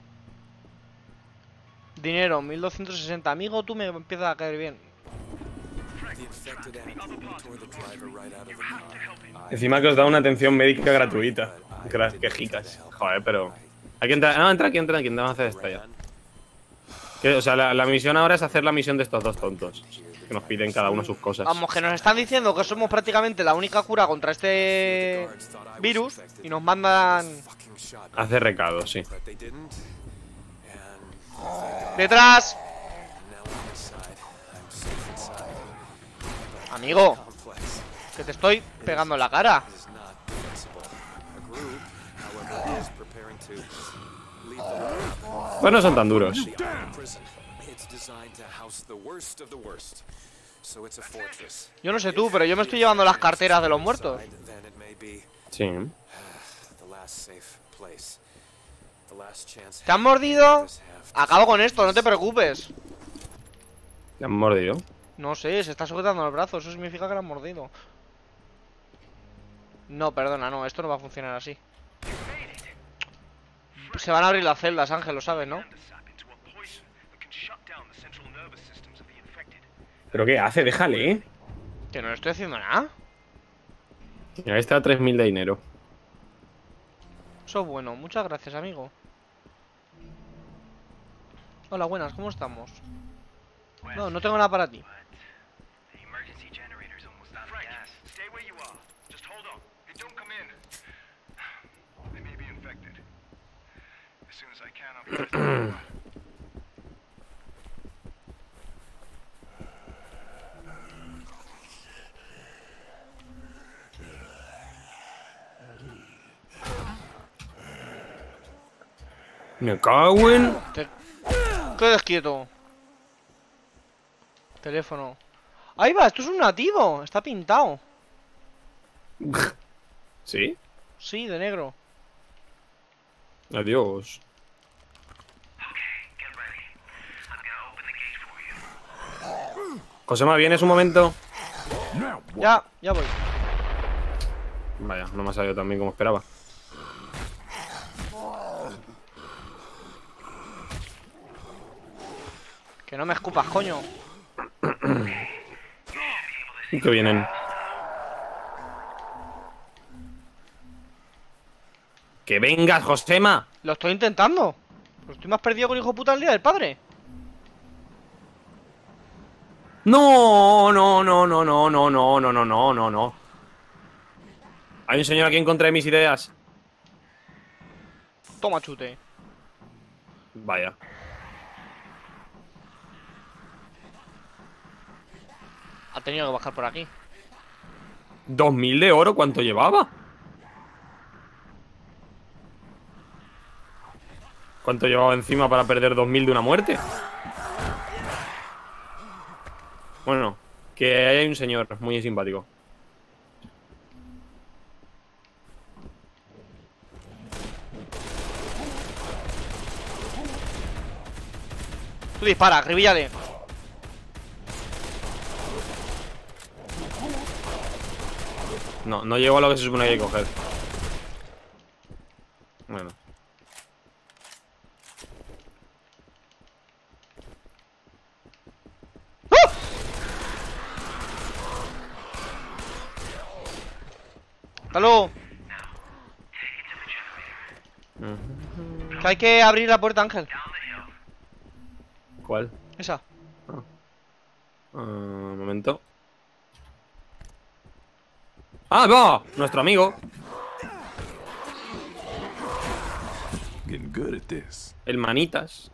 Dinero, 1260. Amigo, tú me empiezas a caer bien. Encima que os da una atención médica gratuita. Quejicas. Joder, pero... Hay que entrar... No, entra aquí, vamos a hacer esta ya. O sea, la misión ahora es hacer la misión de estos dos tontos. Que nos piden cada uno sus cosas. Vamos, que nos están diciendo que somos prácticamente la única cura contra este virus y nos mandan... Hace recado, sí. ¡Detrás! Amigo, que te estoy pegando en la cara. Pues no son tan duros. Yo no sé tú, pero yo me estoy llevando las carteras de los muertos. Sí. ¿Te han mordido? Acabo con esto, no te preocupes. ¿Te han mordido? No sé, se está sujetando el brazo, eso significa que lo han mordido. No, perdona, no, esto no va a funcionar así. Se van a abrir las celdas, Ángel, lo sabes, ¿no? ¿Pero qué hace? Déjale, ¿eh? Que no le estoy haciendo nada. Mira, este da 3000 de dinero. Eso es bueno, muchas gracias, amigo. Hola, buenas, ¿cómo estamos? No, no tengo nada para ti. Me cago en... Quedes quieto. Teléfono. Ahí va, esto es un nativo. Está pintado. ¿Sí? Sí, de negro. Adiós. Josema, ¿vienes un momento? Ya voy. Vaya, no me ha salido tan bien como esperaba. Que no me escupas, coño. Que vienen. ¡Que vengas, Josema! Lo estoy intentando. Pero estoy más perdido que el hijo puta el día del padre. No, no, no, no, no, no, no, no, no, no, no, no. Hay un señor aquí en contra de mis ideas. Toma chute. Vaya. Ha tenido que bajar por aquí. 2000 de oro, ¿cuánto llevaba? ¿Cuánto llevaba encima para perder 2000 de una muerte? Bueno, que ahí hay un señor muy simpático. Tú dispara, acribíllale. No, no llego a lo que se supone que hay que coger. Bueno. ¡Hasta luego! Que hay que abrir la puerta, Ángel. ¿Cuál? Esa. Un momento. ¡Ah, va! Nuestro amigo. Getting good at this. El manitas.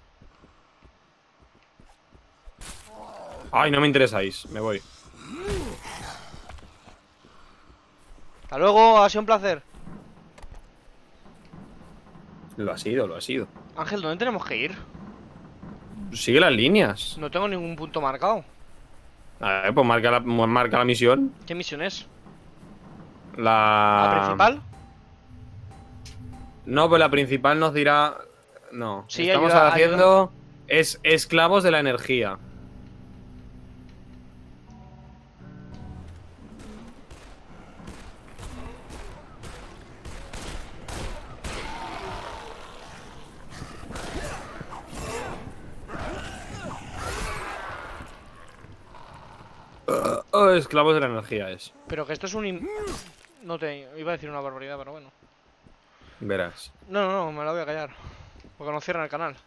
Ay, no me interesáis. Me voy. Hasta luego, ha sido un placer. Lo ha sido, lo ha sido. Ángel, ¿dónde tenemos que ir? Sigue las líneas. No tengo ningún punto marcado. A ver, pues marca la misión. ¿Qué misión es? La ¿La principal? No, pues la principal nos dirá. No. Sí, Estamos ayuda. haciendo. Es esclavos de la energía. Esclavos de la energía es. Pero que esto es un... No te... Iba a decir una barbaridad, pero bueno. Verás. No, me la voy a callar. Porque no cierran el canal.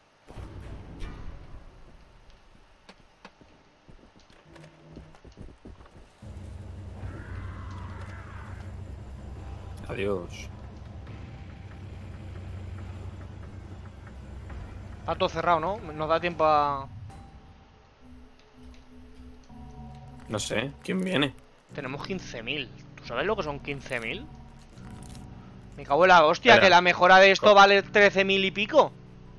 Adiós. Está todo cerrado, ¿no? Nos da tiempo a... No sé, ¿quién viene? Tenemos 15.000. ¿Tú sabes lo que son 15.000? Me cago en la hostia, Espera. que la mejora de esto vale 13.000 y pico.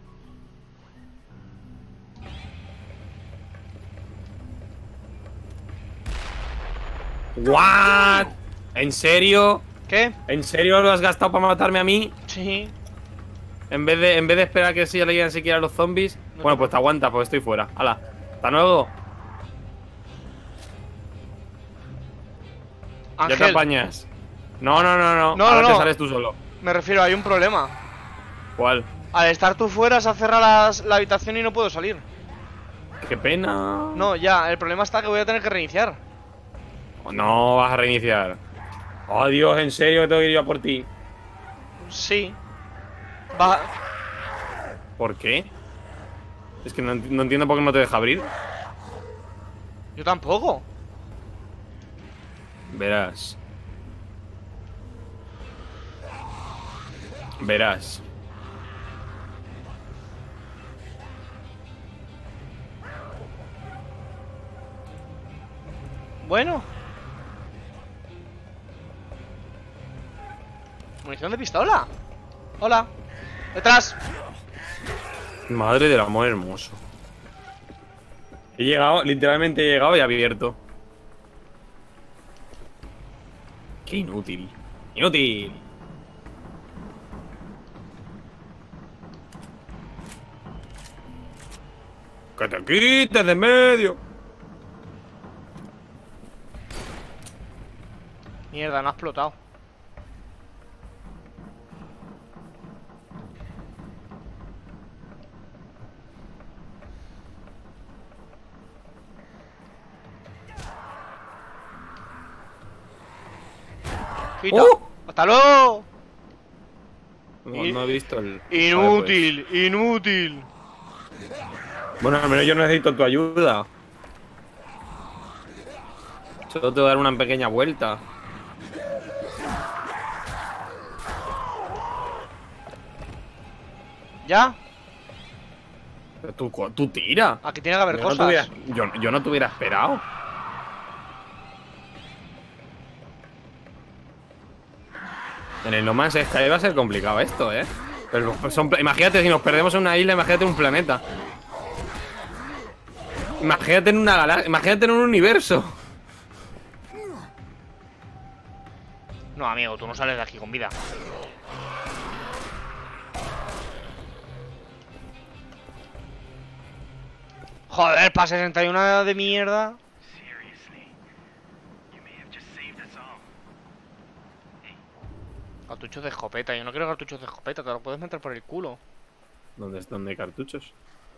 ¿What? ¿En serio? ¿Qué? ¿En serio lo has gastado para matarme a mí? Sí. En vez de esperar que se le siquiera los zombies. No Bueno, te- pues te aguanta, pues estoy fuera. Hala. Hasta luego. Ya te Ángel, apañas. No. No, Ahora no, te no. sales tú solo. me refiero, hay un problema. ¿Cuál? Al estar tú fuera se ha cerrado la habitación y no puedo salir. Qué pena. No, ya, el problema está que voy a tener que reiniciar. No vas a reiniciar. Oh, Dios, en serio que tengo que ir yo a por ti. Sí. Va... ¿Por qué? Es que no entiendo por qué no te deja abrir. Yo tampoco. Verás. Verás. Bueno. Munición de pistola. Hola. Detrás. Madre del amor hermoso. He llegado, literalmente he llegado y abierto. Qué inútil. Inútil. Que te quites de en medio. Mierda, no ha explotado. Quita. ¡Hasta luego! No he visto el. Inútil, inútil. Bueno, al menos yo necesito tu ayuda. Solo te voy a dar una pequeña vuelta. ¿Ya? Pero tú tira. Aquí tiene que haber Yo no, cosas. yo no te hubiera esperado. En el No Man's Sky va a ser complicado esto, ¿eh? Pero imagínate, si nos perdemos en una isla, imagínate en un planeta. Imagínate en una galaxia, imagínate en un universo. No, amigo, tú no sales de aquí con vida. Joder, para 61 de mierda. Seriously. You may have just saved us all. Cartuchos de escopeta. Yo no quiero cartuchos de escopeta. Te lo puedes meter por el culo. ¿Dónde hay cartuchos?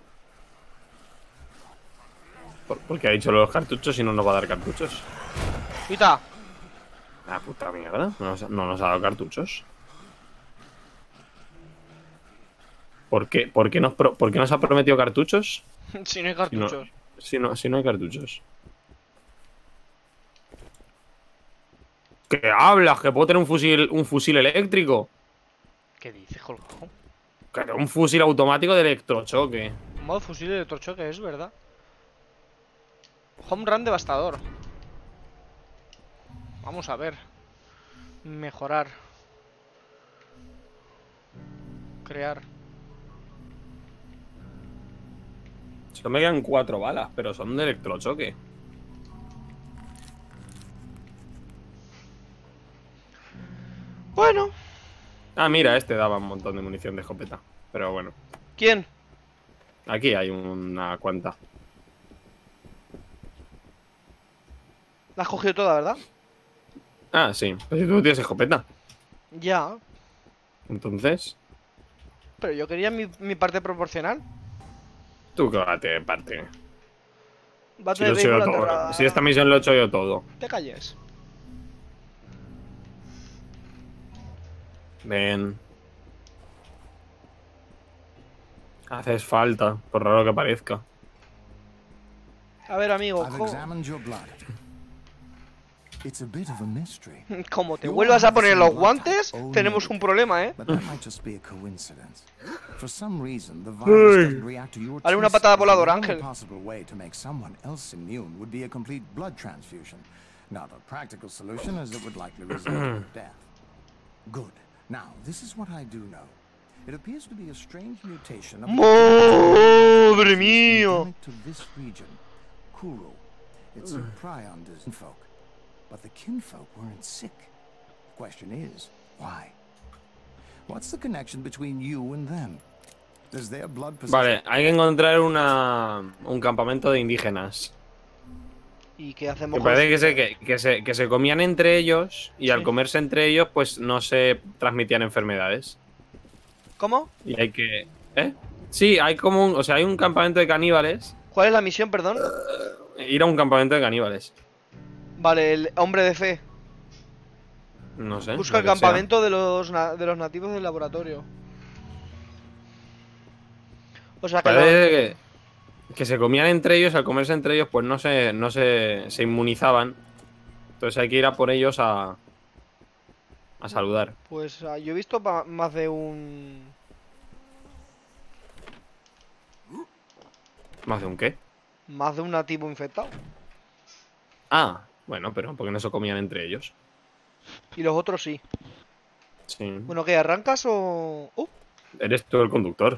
¿Por qué ha dicho los cartuchos y no nos va a dar cartuchos? ¡Quita! Ah, puta mierda. No nos ha dado cartuchos. ¿Por qué nos ha prometido cartuchos? Si no hay cartuchos. Si no hay cartuchos. ¿Qué hablas? ¿Que puedo tener un fusil eléctrico? ¿Qué dices, colgado? Que un fusil automático de electrochoque. Modo fusil de electrochoque, es verdad. Home run devastador. Vamos a ver. Mejorar. Crear. Solo me quedan 4 balas, pero son de electrochoque. Bueno. Ah, mira, este daba un montón de munición de escopeta. Pero bueno. ¿Quién? Aquí hay una cuanta. La has cogido toda, ¿verdad? Ah, sí. Pero si tú tienes escopeta. Ya. Entonces, Pero yo quería mi parte proporcional. tú quédate parte. Bate Si, de lo he hecho yo béisbol todo. aterrada. Si esta misión lo he hecho yo todo. Te calles. Ven. Haces falta, por raro que parezca. A ver, amigo. I've examined your blood. It's a bit of a mystery. Como te vuelvas a poner los guantes, tenemos un problema, ¿eh? But that might just be a coincidence. For some reason, the virus doesn't react to your Dale una T patada cells, voladora, and the Ángel. only possible way to make someone else immune would be a complete blood transfusion. Not a practical solution, as it would likely result in death. Good. Now, this is what I do know. It appears to be a strange mutation of ¡Madre mía! endemic to this region, Kuru. It's a prion disease. Folk. But the kinfolk weren't sick. The question is, why? What's the connection between you and them? Does their blood possess... Vale, hay que encontrar un campamento de indígenas. ¿Y qué hacemos Me con parece que se comían entre ellos y al Sí. comerse entre ellos, pues no se transmitían enfermedades. ¿Cómo? Y hay que. ¿Eh? Sí, hay como un. O sea, hay un campamento de caníbales. ¿Cuál es la misión, perdón? Ir a un campamento de caníbales. Vale, el hombre de fe. No sé. Busca el lo que sea. campamento de los nativos del laboratorio. O sea que Parece que se comían entre ellos, al comerse entre ellos, pues no se inmunizaban. Entonces hay que ir a por ellos a saludar. pues yo he visto más de un... ¿Más de un qué? Más de un nativo infectado. Ah, bueno, pero porque no se comían entre ellos. Y los otros sí. Sí. Bueno, ¿qué? ¿Arrancas o...? Eres tú el conductor.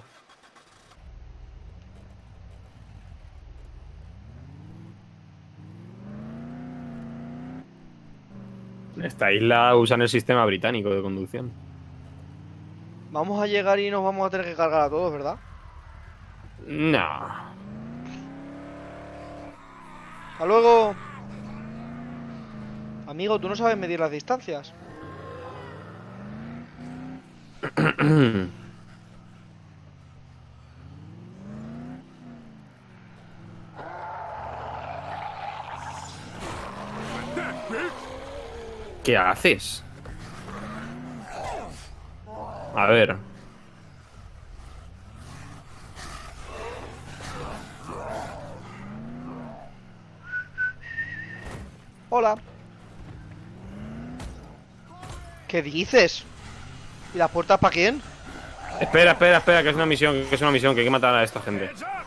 En esta isla usan el sistema británico de conducción. Vamos a llegar y nos vamos a tener que cargar a todos, ¿verdad? No. ¡Hasta luego! Amigo, ¿tú no sabes medir las distancias? ¿Qué haces? A ver. Hola. ¿Qué dices? ¿Y las puertas para quién? Espera, que es una misión, que hay que matar a esta gente.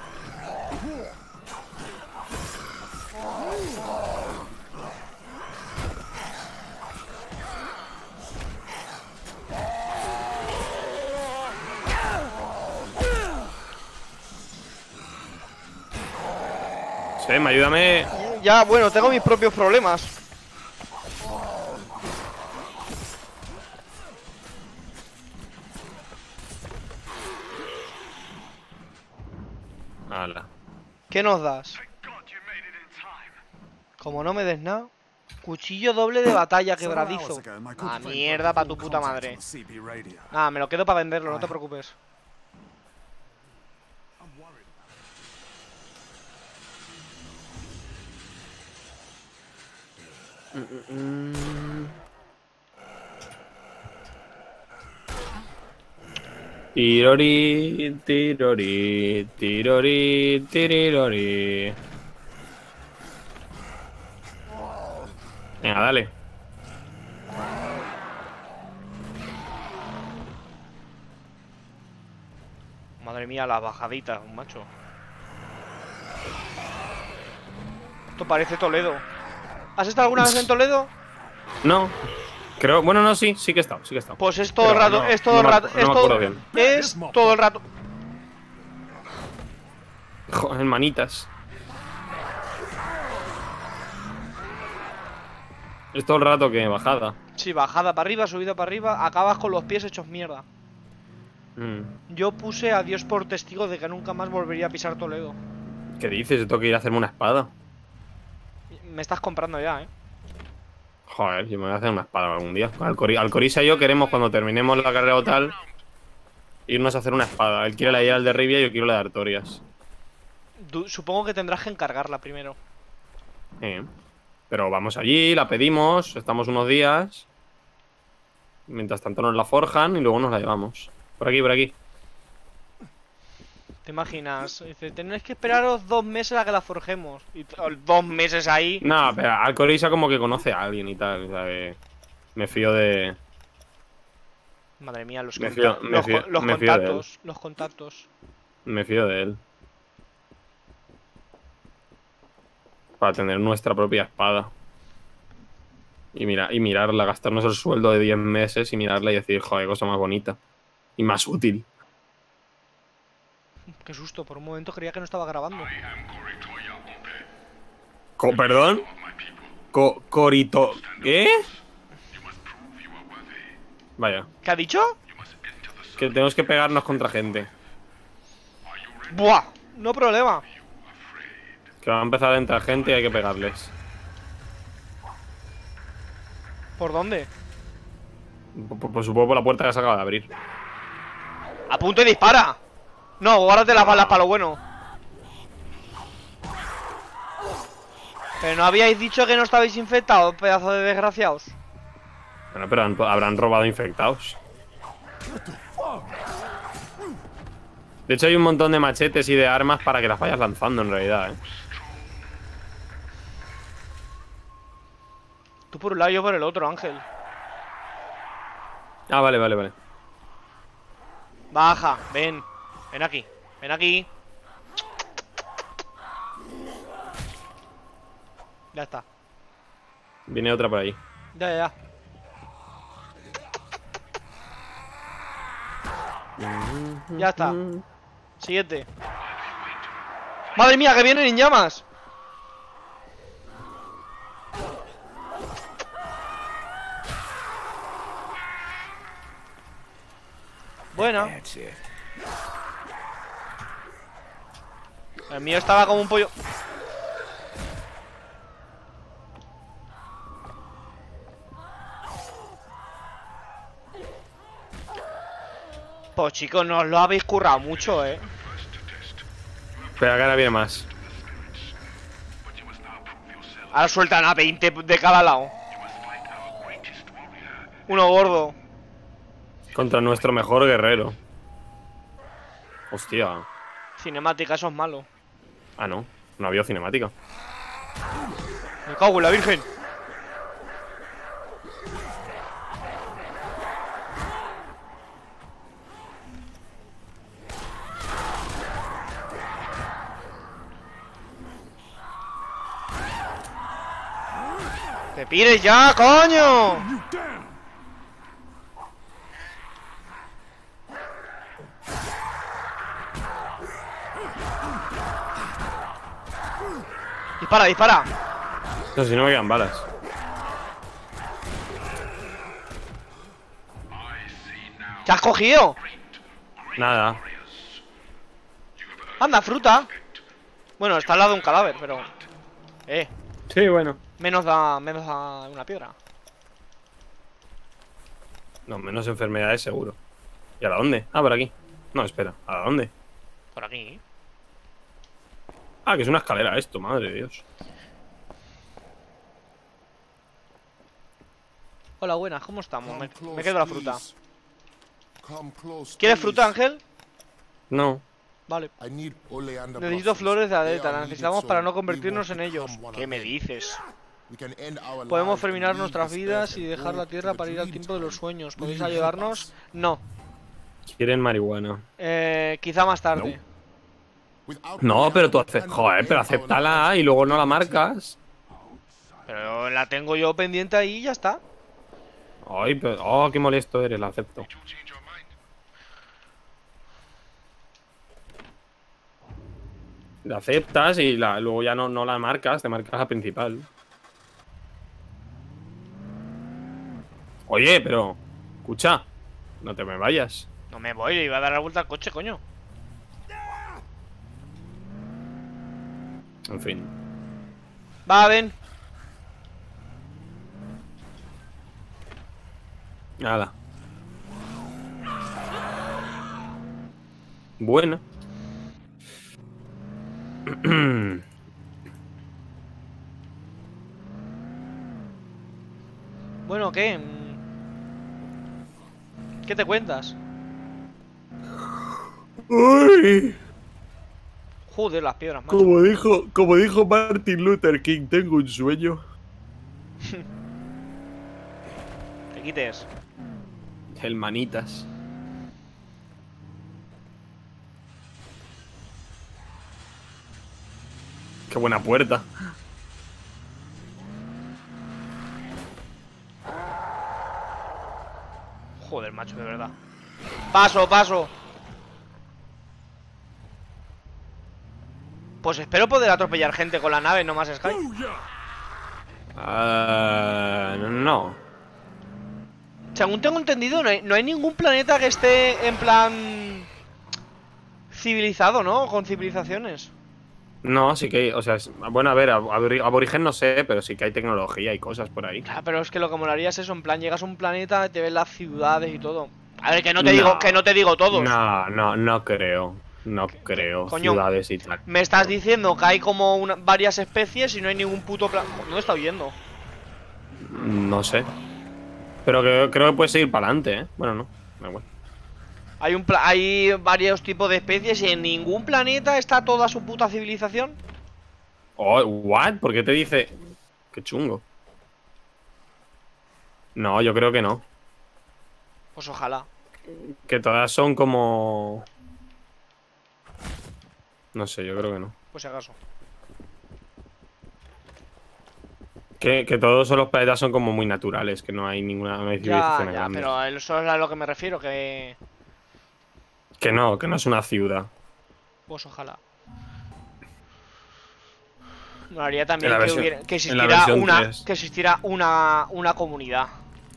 Sem, ayúdame. Ya, bueno, tengo mis propios problemas. Hala. ¿Qué nos das? Thank God you made it in time. Como no me des nada... Cuchillo doble de batalla Several hours quebradizo. ago, my good Ah, friend mierda, broke pa' all tu puta contact madre. on the CB radio. Ah, me lo quedo para venderlo, no te preocupes. I'm worried. Tirori, tirori, tirori, tirirori. Venga, dale. Madre mía, las bajaditas, macho. Esto parece Toledo. ¿Has estado alguna vez en Toledo? No. Creo, bueno, no, sí que he estado, sí que he estado. Pues es todo el Pero rato, no, es todo no el me rato, no me acuerdo bien. es todo el rato. Joder, manitas. Es todo el rato que bajada. Sí, bajada para arriba, subida para arriba, acabas con los pies hechos mierda. Yo puse a Dios por testigo de que nunca más volvería a pisar Toledo. ¿Qué dices? Yo tengo que ir a hacerme una espada. Me estás comprando ya, Joder, yo me voy a hacer una espada algún día. Alcorisa y yo queremos, cuando terminemos la carrera o tal, irnos a hacer una espada. Él quiere la idea del de Rivia y yo quiero la de Artorias. Supongo que tendrás que encargarla primero. Pero vamos allí, la pedimos, estamos unos días. Mientras tanto nos la forjan y luego nos la llevamos. Por aquí, por aquí. ¿Te imaginas? Dice, tenéis que esperaros 2 meses a que la forjemos. Y 2 meses ahí. No, pero Alcorisa como que conoce a alguien y tal. O sea, que me fío de... Madre mía, los Me fío- me fío- los me fío de él. contactos. Los contactos. Me fío de él. Para tener nuestra propia espada. Y mirarla, gastarnos el sueldo de 10 meses y mirarla y decir, joder, cosa más bonita. Y más útil. Qué susto, por un momento creía que no estaba grabando. ¿Perdón? Corito... ¿Qué? Vaya. ¿Qué ha dicho? Que tenemos que pegarnos contra gente. ¡Buah! No problema. Que va a empezar a entrar gente y hay que pegarles. ¿Por dónde? Pues supongo por la puerta que se acaba de abrir. ¡Apunta y dispara! No, guárdate las balas para lo bueno. Pero no habíais dicho que no estabais infectados, pedazo de desgraciados. Bueno, pero habrán robado infectados. De hecho hay un montón de machetes y de armas para que las vayas lanzando en realidad, Tú por un lado y yo por el otro, Ángel. Ah, vale, vale, vale. Baja, ven. Ven aquí, ven aquí. Ya está. Viene otra por ahí. Ya. Ya está. Siguiente. ¡Madre mía, que vienen en llamas! Buena. El mío estaba como un pollo. Pues chicos, no os lo habéis currado mucho, Pero que ahora viene más. Ahora sueltan a 20 de cada lado. Uno gordo. Contra nuestro mejor guerrero. Hostia. Cinemática, eso es malo. Ah, no. No había cinemática. Me cago en la virgen. ¡Te pires ya, coño! You damn! Dispara, dispara. No, si no me quedan balas. ¿Te has cogido? Nada. Anda, fruta. Bueno, está al lado de un cadáver, pero... Sí, bueno. Menos da una piedra. No, menos enfermedades seguro. ¿Y a dónde? Ah, por aquí. No, espera. ¿A dónde? Por aquí. Ah, que es una escalera esto, madre de Dios. Hola, buenas, ¿cómo estamos? Come Me close, quedo la fruta. please. Come close, ¿Quieres please. fruta, Ángel? No. Vale. I need oleander Necesito blossoms. flores de They aleta, are las needed necesitamos so para no we convertirnos won't en ellos. become one ¿Qué of me them. dices? We can end our Podemos lives terminar and nuestras leave this vidas earth y and dejar go la to tierra the para ir al dream tiempo de los time. sueños. Will ¿Podéis you help ayudarnos? us? No. Quieren marihuana. Quizá más tarde. Without No, pero tú oleander, we cannot joder, pero end our acéptala lives y luego no la with the tea. marcas. Pero la tengo yo pendiente ahí y ya está. Ay, pero. Oh, qué molesto eres, la acepto. La aceptas y luego ya no la marcas, te marcas la principal. Oye, pero. Escucha, no te me vayas. No me voy, le iba a dar la vuelta al coche, coño. En fin. Va, ven. Nada. Bueno. Bueno, ¿qué? ¿Qué te cuentas? Ay, Joder, las piedras, macho. como dijo Martin Luther King, tengo un sueño. Te quites. El manitas. Qué buena puerta. Joder, macho, de verdad. Paso, paso. Pues espero poder atropellar gente con la nave, no más Sky. No. Según tengo entendido, no hay ningún planeta que esté en plan civilizado, ¿no? Con civilizaciones. No, sí que hay, o sea, bueno, a ver, aborigen no sé, pero sí que hay tecnología y cosas por ahí. Claro, pero es que lo que molaría es eso, en plan, llegas a un planeta, te ves las ciudades y todo. A ver, que no te digo todos. No creo. No creo. Coño, Ciudades y tal. me estás diciendo que hay como varias especies y no hay ningún puto plan. ¿Dónde está huyendo? No sé. Pero creo que puedes ir para adelante, ¿eh? Bueno, no. Da igual. Hay varios tipos de especies y en ningún planeta está toda su puta civilización. Oh, ¿what? ¿Por qué te dice? Qué chungo. No, yo creo que no. Pues ojalá. Que todas son como... No sé, yo creo que no. Pues si acaso. Que todos los planetas son como muy naturales, que no hay ninguna no hay Ya, civilizaciones ya, grandes. pero eso es a lo que me refiero, que... Que no es una ciudad. Pues ojalá. Me haría también En la que, versión- que en la existiera versión una 3. que existiera una comunidad.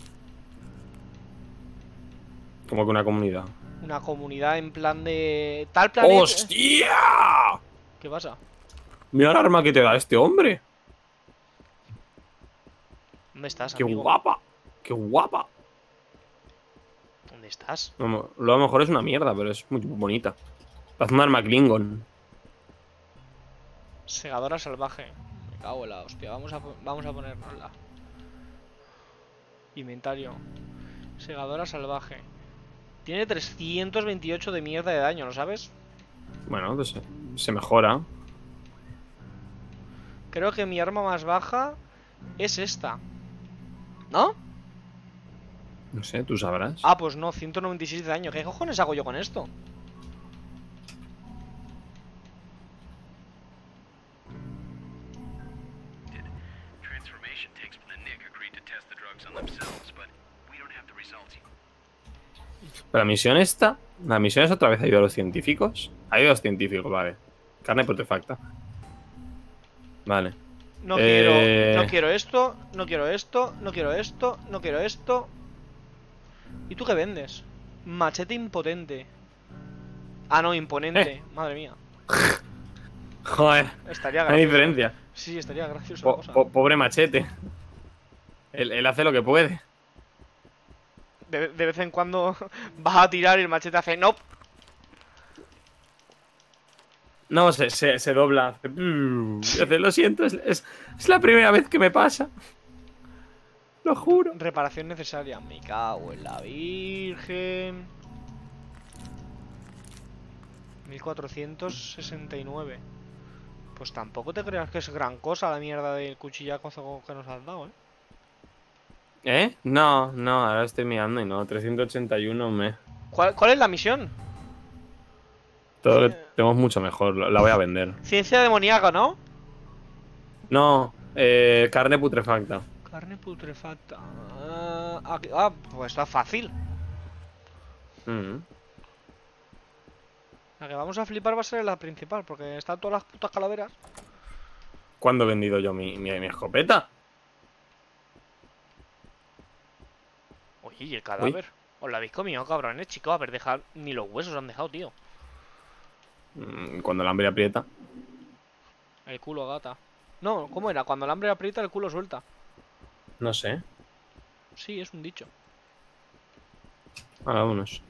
Como que una comunidad. Una comunidad en plan de... Tal planeta... ¡Hostia! ¿Qué pasa? Mira el arma que te da este hombre. ¿Dónde estás, ¡Qué amigo? guapa! ¡Qué guapa! ¿Dónde estás? Lo a lo mejor es una mierda, pero es muy bonita. Parece un arma Klingon. Segadora salvaje. Me cago en la hostia. Vamos a ponernosla. Inventario. Segadora salvaje. Tiene 328 de mierda de daño, ¿lo sabes? Bueno, pues se mejora. Creo que mi arma más baja es esta. ¿No? No sé, tú sabrás. Ah, pues no, 196 de daño. ¿Qué cojones hago yo con esto? Transformation takes when Nick agreed to test the drugs on themselves, but we don't have the results. Pero la misión es otra vez ayudar a los científicos. Ha ido a los científicos, vale. Carne putrefacta. Vale. No quiero esto, no quiero esto, no quiero esto, no quiero esto. ¿Y tú qué vendes? Machete impotente. Ah, no, imponente. Madre mía. Joder, Estaría no hay gracioso. diferencia. Sí, estaría gracioso la cosa. Pobre Machete. Él hace lo que puede. De vez en cuando vas a tirar y el Machete hace no. No, se dobla. Hace, lo siento, es la primera vez que me pasa. Lo juro. Reparación necesaria. Me cago en la Virgen. 1469. Pues tampoco te creas que es gran cosa la mierda del cuchillazo que nos has dado, ¿eh? ¿Eh? No, ahora estoy mirando y no. 381 me. ¿Cuál es la misión? Todo lo tenemos mucho mejor. La voy a vender. Ciencia demoníaca, ¿no? No, carne putrefacta. Carne putrefacta. Pues está fácil. La que vamos a flipar va a ser la principal, porque están todas las putas calaveras. ¿Cuándo he vendido yo mi escopeta? Oye, ¿y el cadáver? ¿Os lo habéis comido, cabrones, chicos? A ver, dejad... Ni los huesos han dejado, tío. Cuando el hambre aprieta. El culo gata. No, ¿cómo era? Cuando el hambre aprieta, el culo suelta. No sé. Sí, es un dicho. Vámonos.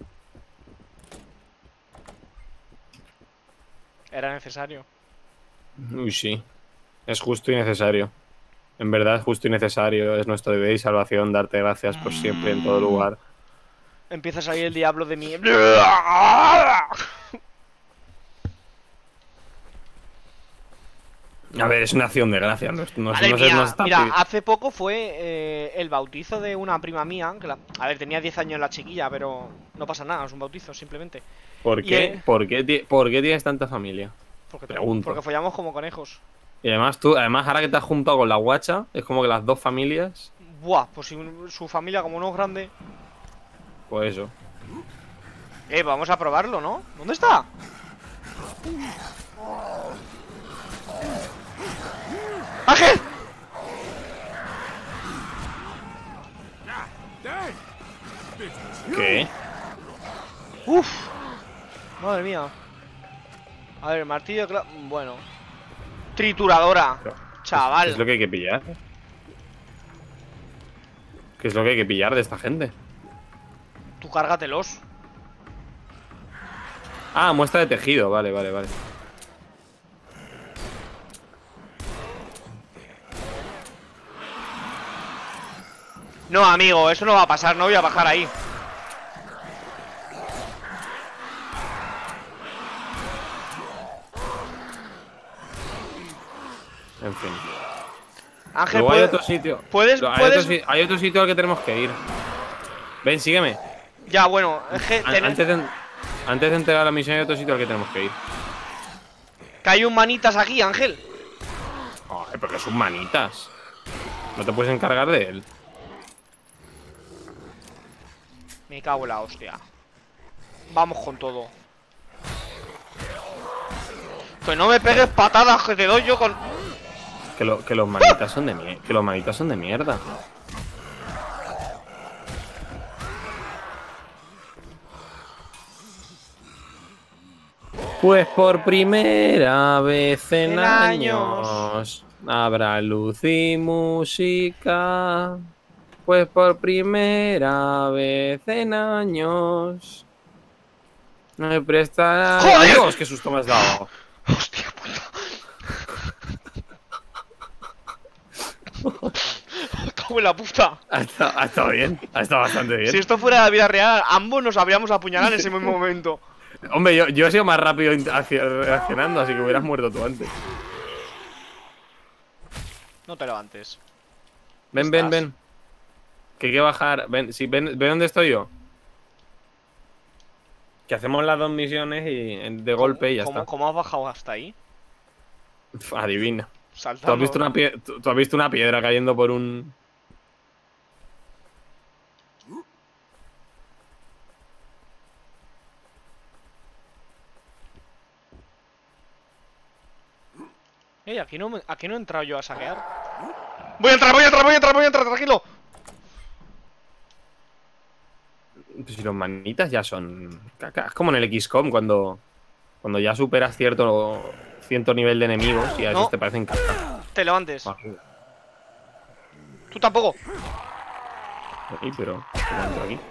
Era necesario. Uy, sí. Es justo y necesario. En verdad es justo y necesario. Es nuestro deber y salvación darte gracias por siempre en todo lugar. Empiezas ahí el diablo de mi... A ver, es una acción de gracias. Madre mía, mira, hace poco fue el bautizo de una prima mía. A ver, tenía 10 años la chiquilla, pero no pasa nada, es un bautizo simplemente. ¿Por qué? ¿Por qué tienes tanta familia? Porque follamos como conejos. Y además ahora que te has juntado con la guacha, es como que las dos familias. Buah, pues si su familia como no es grande. Pues eso. Vamos a probarlo, ¿no? ¿Dónde está? ¡Ángel! ¿Qué? ¡Uf! Madre mía. A ver, martillo de bueno. Trituradora. Chaval. ¿Qué es lo que hay que pillar? ¿Qué es lo que hay que pillar de esta gente? Tú cárgatelos. Ah, muestra de tejido. Vale. No, amigo, eso no va a pasar. No voy a bajar ahí. En fin. Ángel, Luego hay otro sitio. Hay otro sitio al que tenemos que ir. Ven, sígueme. Ya, bueno, es que antes de entregar la misión hay otro sitio al que tenemos que ir. Que hay un manitas aquí, Ángel. Ay, porque son manitas. No te puedes encargar de él. Me cago en la hostia. Vamos con todo. Que no me pegues patadas, que te doy yo con... Que los manitas son de mierda. Pues por primera vez en años habrá luz y música. Pues por primera vez en años me prestará... ¡Joder! ¡Dios, qué susto me has dado! Hostia puta. Cago en la puta. Ha estado bien, ha estado bastante bien. Si esto fuera la vida real, ambos nos habríamos apuñalado en ese mismo momento. Hombre, yo he sido más rápido reaccionando, así que hubieras muerto tú antes. No te levantes. Ven. Que hay que bajar. Ven, ve dónde estoy yo. Que hacemos las dos misiones y de golpe y ya está. ¿Cómo has bajado hasta ahí? Adivina. Saltando. ¿Tú has visto una piedra cayendo por un... Aquí no he entrado yo a saquear. Voy a entrar, tranquilo. Pues si los manitas ya son caca. Es como en el XCOM cuando ya superas cierto nivel de enemigos y a esos te parecen caca. te levantes. Ah, Tú tampoco. aquí, pero ¿cómo entro aquí?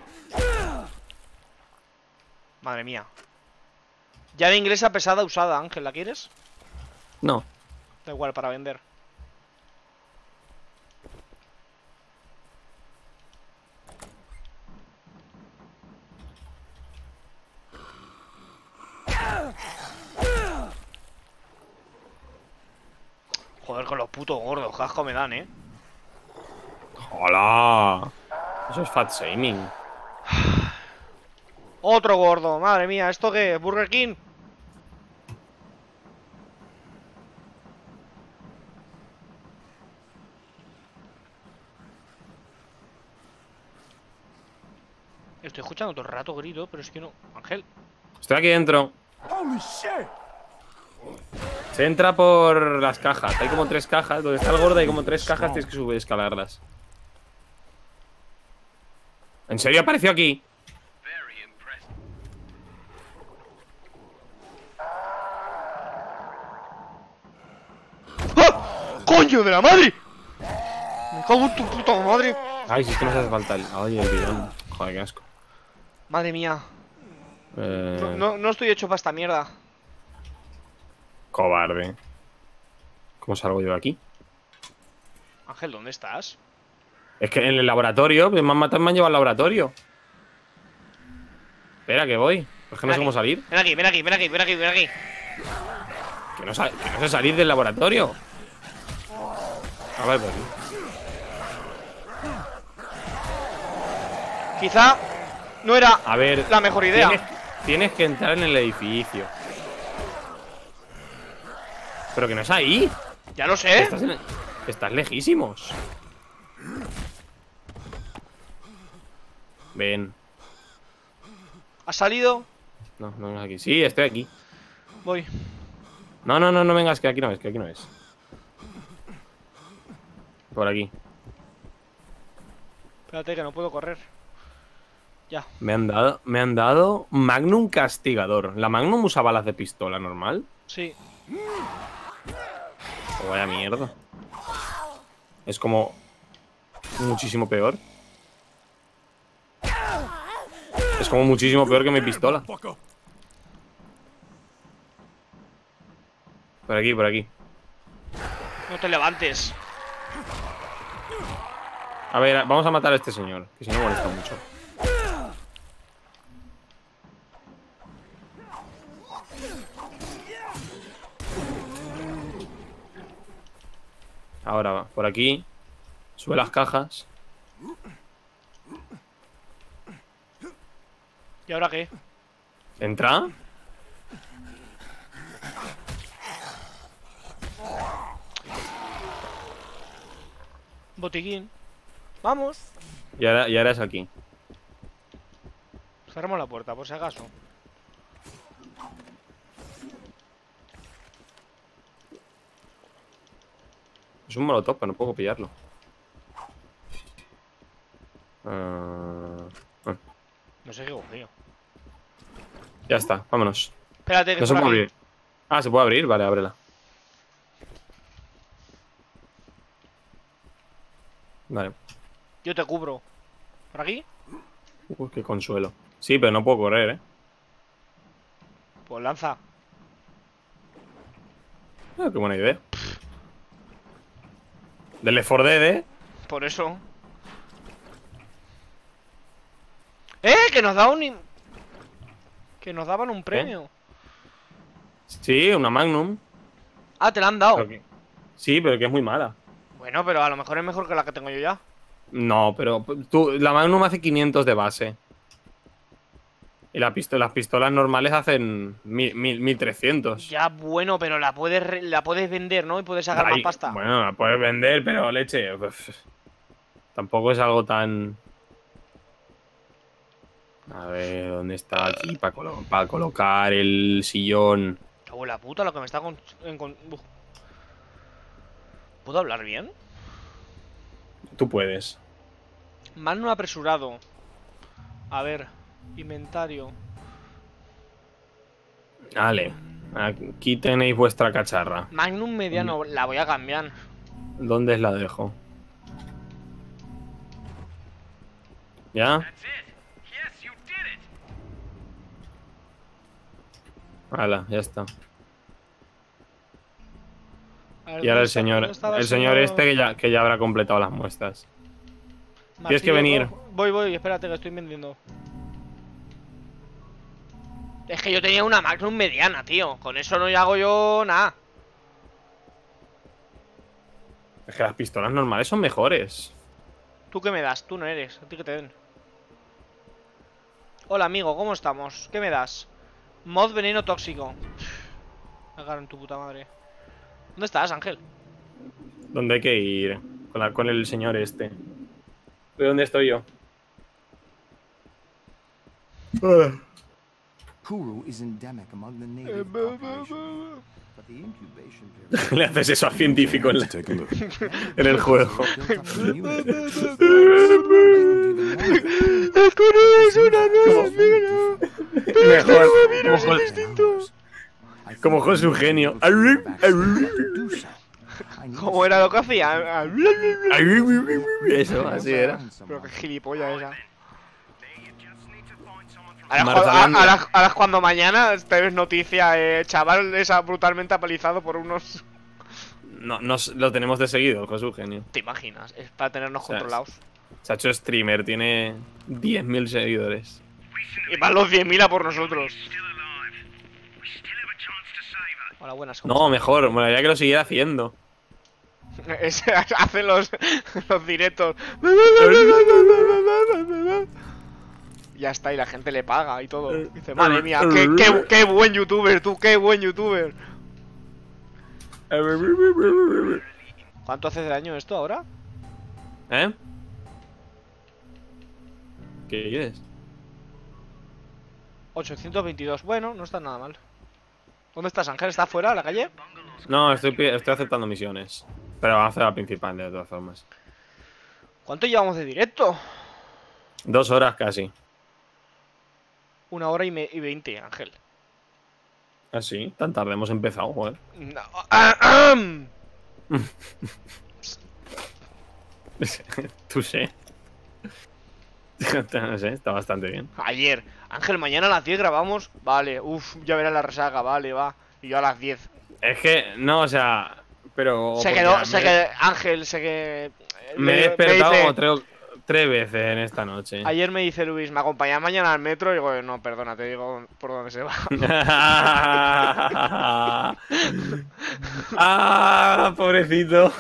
Madre mía. Llave inglesa pesada usada, Ángel, ¿la quieres? No. Da igual, para vender. Joder, con los putos gordos, qué asco me dan, ¡Hola! Eso es fat shaming. Otro gordo, madre mía, ¿esto qué es? ¿Burger King? Estoy escuchando todo el rato gritos, pero es que no. Ángel. Estoy aquí dentro. Holy shit! Se entra por las cajas. Hay como 3 cajas. Donde está el gordo hay como 3 cajas. Tienes que subir y escalarlas. ¿En serio apareció aquí? ¡Ah! ¡Coño de la madre! Me cago en tu puta madre. Ay, si es que nos hace falta el... Ay, el bidón. Joder, qué asco. Madre mía. No estoy hecho para esta mierda. Cobarde. ¿Cómo salgo yo de aquí? Ángel, ¿dónde estás? Es que en el laboratorio. Me han matado, me han llevado al laboratorio. Espera, que voy. Es que no sé cómo salir. Ven aquí, ven aquí, ven aquí, ven aquí, ven aquí. Que no sé salir del laboratorio. A ver, por aquí. Quizá no era A ver, la mejor idea. Tienes que entrar en el edificio. Pero que no es ahí. Ya lo sé. Estás lejísimos. Ven. ¿Has salido? No, no es aquí. Sí, estoy aquí. Voy. No vengas, que aquí no es, que aquí no es. Por aquí. Espérate, que no puedo correr. Ya. Me han dado Magnum Castigador. ¿La Magnum usa balas de pistola normal? Sí. Oh, vaya mierda. Es como muchísimo peor. Es como muchísimo peor que mi pistola. Por aquí, por aquí. No te levantes. A ver, vamos a matar a este señor, que si no molesta mucho. Ahora va, por aquí. Sube las cajas. ¿Y ahora qué? Entra. Botiquín. Vamos. Y ahora es aquí. Cerramos la puerta, por si acaso. Es un molotov, pero no puedo pillarlo. No sé qué cogido. Ya está, vámonos. Espérate, que No se por puede aquí. abrir. Ah, se puede abrir, vale, ábrela. Vale. Yo te cubro. ¿Por aquí? Uy, qué consuelo. Sí, pero no puedo correr, Pues lanza. Ah, qué buena idea. Del Left 4 Dead, Por eso. Que nos da un... Que nos daban un premio. Sí, una Magnum. Ah, te la han dado. Sí, pero que es muy mala. Bueno, pero a lo mejor es mejor que la que tengo yo ya. No, pero la Magnum hace 500 de base. Y las pistolas normales hacen 1300. Ya, bueno, pero la puedes vender, ¿no? Y puedes sacar Ahí, más pasta. Bueno, la puedes vender, pero leche. Tampoco es algo tan... A ver, ¿dónde está aquí? Para colocar el sillón. Cago en la puta, lo que me está ¿Puedo hablar bien? Tú puedes. Magnum apresurado. A ver, inventario. Vale. Aquí tenéis vuestra cacharra. Magnum mediano, la voy a cambiar. ¿Dónde la dejo? ¿Ya? That's it. Yes, you did it. Hala, ya está. A ver, Y ahora ¿dónde el está- señor, dónde estaba el señor señor este que ya habrá completado las muestras. Tienes que Martillo venir. rojo? Voy, espérate que estoy vendiendo. Es que yo tenía una Magnum mediana, tío. Con eso no hago yo nada. Es que las pistolas normales son mejores. ¿Tú qué me das? Tú no eres. A ti que te den. Hola, amigo, ¿cómo estamos? ¿Qué me das? Mod veneno tóxico. Me cago en tu puta madre. ¿Dónde estás, Ángel? ¿Dónde hay que ir? Con el señor este. ¿De dónde estoy yo? Kuru is endemic among the native population. But the incubation period Le haces eso al científico Let's take a look. en el juego. built up an immunity. ¡El Kuru es una Mejor. Como Como su genio. ¿Cómo era lo que hacía? Eso, así era. Pero qué gilipollas esa. Marzalanda. Ahora es cuando mañana te ves noticia, chaval esa brutalmente apalizado por unos... No, lo tenemos de seguido, con su genio. ¿Te imaginas? Es para tenernos sea, controlados. Se ha hecho streamer, tiene 10.000 seguidores. Y van los 10.000 a por nosotros. Hola, buenas. ¿cómo No, mejor, bueno, ya que lo siguiera haciendo. Hace los directos. Ya está, y la gente le paga y todo. Dice, madre mía, qué buen youtuber, tú, qué buen youtuber. ¿Cuánto hace de daño esto ahora? ¿Eh? ¿Qué quieres? 822. Bueno, no está nada mal. ¿Dónde estás, Ángel? ¿Estás fuera, a la calle? No, estoy aceptando misiones. Pero vamos a hacer la principal, de todas formas. ¿Cuánto llevamos de directo? 2 horas casi. 1 hora y 20, Ángel. ¿Ah, sí? Tan tarde hemos empezado, joder. No. Tú sé. No sé, está bastante bien. Ayer. Ángel, mañana a las 10 grabamos. Vale, ya verás la resaca, vale, va. Y yo a las 10. Es que, no, o sea. Pero. Se quedó, Ángel, sé que. Me he me despertado dice- como 3 veces en esta noche. Ayer me dice Luis, ¿me acompañas mañana al metro? Y digo, no, perdona, te digo por dónde se va. ¡Ah! Pobrecito.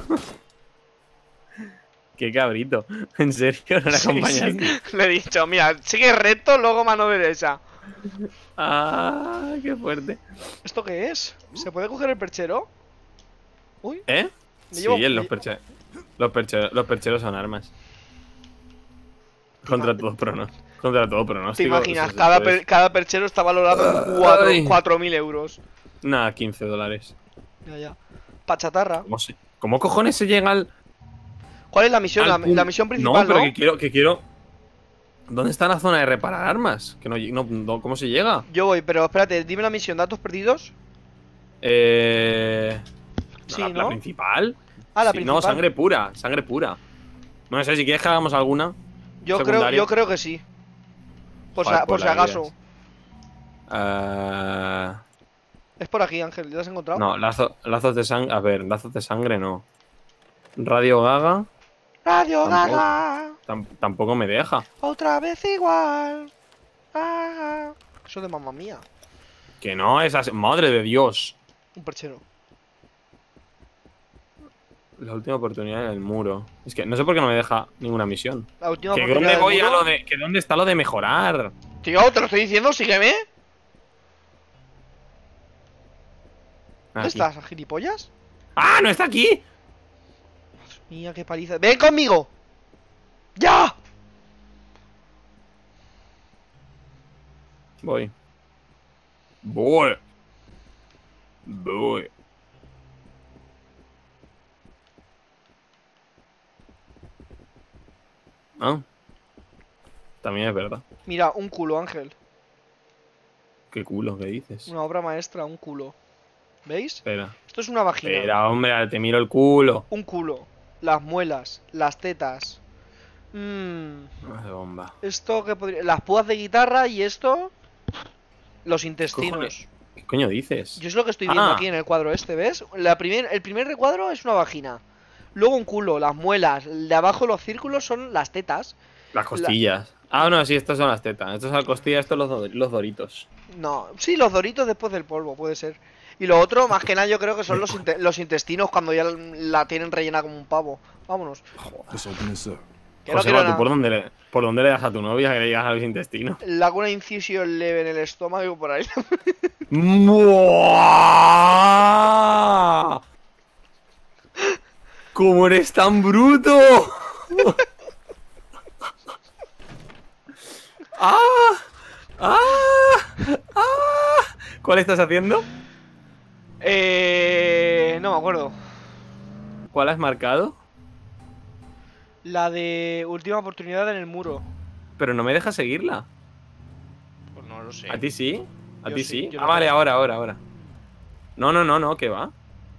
Qué cabrito. ¿En serio? ¿No le Sí, acompañas? sí. Le he dicho, mira, sigue recto, luego mano derecha. ¡Ah! ¡Qué fuerte! ¿Esto qué es? ¿Se puede coger el perchero? Uy, ¿Eh? Me Sí, llevo- los percheros son armas. Contra todo pronóstico. te imaginas, Eso cada, es. cada perchero está valorado en Ay. 4.000 euros. Nada, $15. Ya. Pachatarra. ¿Cómo cojones se llega al. ¿Cuál es la misión? al punto? La misión principal, No, pero ¿no? que quiero. ¿Dónde está la zona de reparar armas? Que no, ¿cómo se llega? Yo voy, pero espérate, dime la misión, datos perdidos. Sí, La ¿no? principal. Ah, la Sí, principal. No, sangre pura, sangre pura. No sé si quieres que hagamos alguna. secundaria. Yo creo que sí. Por Joder, si pues la acaso. dirías. Es por aquí, Ángel, ¿ya lo has encontrado? No, lazos de sangre. A ver, lazos de sangre no. Radio Gaga. Radio Tampoco. Gaga, Tampoco me deja. otra vez igual. Ah, eso de mamá mía. Que no, esas. Madre de Dios. Un perchero. La última oportunidad en el muro. Es que no sé por qué no me deja ninguna misión. La última ¿Que oportunidad dónde del voy a muro. lo de. ¿Que dónde está lo de mejorar? Tío, te lo estoy diciendo, sígueme. ¿Dónde Aquí. estás, gilipollas? ¡Ah! ¡No está aquí! Mía, qué paliza. ¡Ven conmigo! ¡Ya! Voy. Ah. También es verdad. Mira, un culo, Ángel. Qué culo que dices. Una obra maestra, un culo. ¿Veis? Espera. Esto es una vagina. Espera, hombre, te miro el culo. Un culo. Las muelas. Las tetas. Madre bomba. Esto que podría... Las púas de guitarra y esto... Los intestinos. Cojones, ¿qué coño dices? Yo es lo que estoy viendo aquí en el cuadro este, ¿ves? El primer recuadro es una vagina. Luego un culo, las muelas. De abajo los círculos son las tetas. Las costillas. Ah, no, sí, estas son las tetas. Estas son las costillas, estos los doritos. No, sí, los doritos después del polvo, puede ser. Y lo otro, más que nada, yo creo que son los intestinos cuando ya la tienen rellena como un pavo. Vámonos. Let's open this up. Que no Joseba, quiero ¿tú por nada. dónde le das a tu novia que le llegas a los intestinos? Le hago una incisión leve en el estómago y por ahí. ¡Muah! ¿Cómo eres tan bruto? ¡Ah! ¡Ah! ¡Ah! ¿Cuál estás haciendo? No me acuerdo. ¿Cuál has marcado? La de última oportunidad en el muro. Pero no me deja seguirla. Pues no lo sé. ¿A ti sí? ¿A Yo ti sí, sí? yo Ah, no vale, creo. ahora. No, ¿qué va?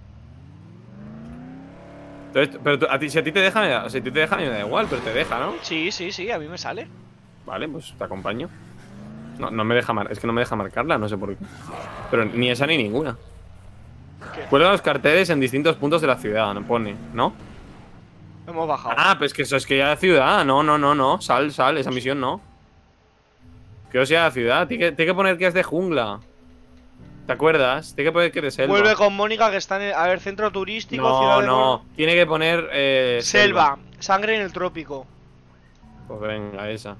Entonces, pero a ti, si a ti te deja, me da, si a ti te deja, a mí me da igual, pero te deja, ¿no? Sí, a mí me sale. Vale, pues te acompaño. No me deja es que no me deja marcarla, no sé por qué. Pero ni esa ni ninguna. ¿Qué? Cuelga los carteles en distintos puntos de la ciudad, no pone, ¿no? Hemos bajado. Ah, pues que eso es que ya la ciudad. No. Sal, esa misión no. Que o sea la ciudad. Tiene que poner que es de jungla. ¿Te acuerdas? Tiene que poner que es de selva. Vuelve con Mónica que está en el... A ver, centro turístico, ciudad No, de... no. Tiene que poner Selva. Sangre en el trópico. Pues venga, esa.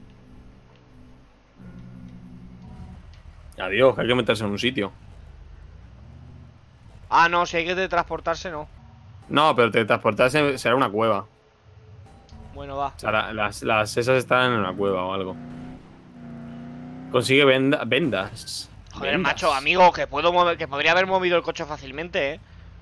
Adiós, que hay que meterse en un sitio. Ah, no, si hay que transportarse, no. No, pero te transportarse será una cueva. Bueno, va. O sea, las esas están en una cueva o algo. Consigue vendas. Joder, Vendas. macho, amigo, que puedo mover, que podría haber movido el coche fácilmente,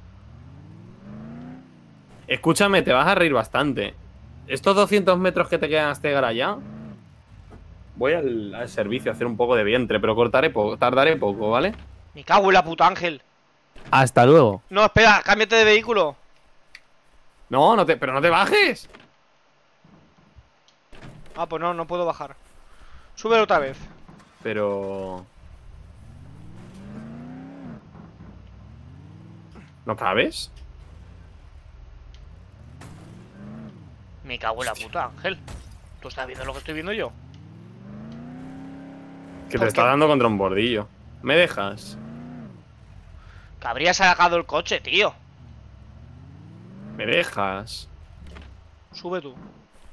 Escúchame, te vas a reír bastante. Estos 200 metros que te quedan hasta llegar allá. Voy al servicio a hacer un poco de vientre, pero tardaré poco, ¿vale? Me cago en la puta, Ángel. Hasta luego. No, espera, cámbiate de vehículo. No, pero no te bajes. Ah, pues no puedo bajar. Súbelo otra vez. Pero... ¿No cabes? Me cago en la puta, Ángel. ¿Tú estás viendo lo que estoy viendo yo? Que ¿Por te está qué? dando contra un bordillo. ¿Me dejas? Que habría sacado el coche, tío. ¿Me dejas? Sube tú.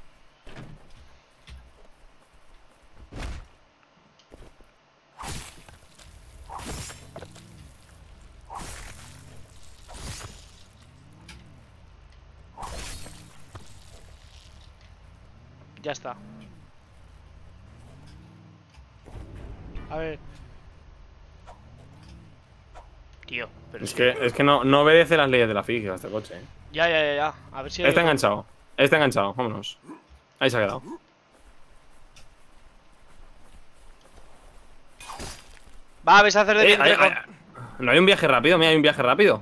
Ya está. A ver. Tío, pero Es que no obedece las leyes de la física este coche, ¿eh? Ya. A ver si hay Está otro. enganchado, vámonos. Ahí se ha quedado. Va, ves a hacer de vientre con... No hay un viaje rápido, mira, hay un viaje rápido.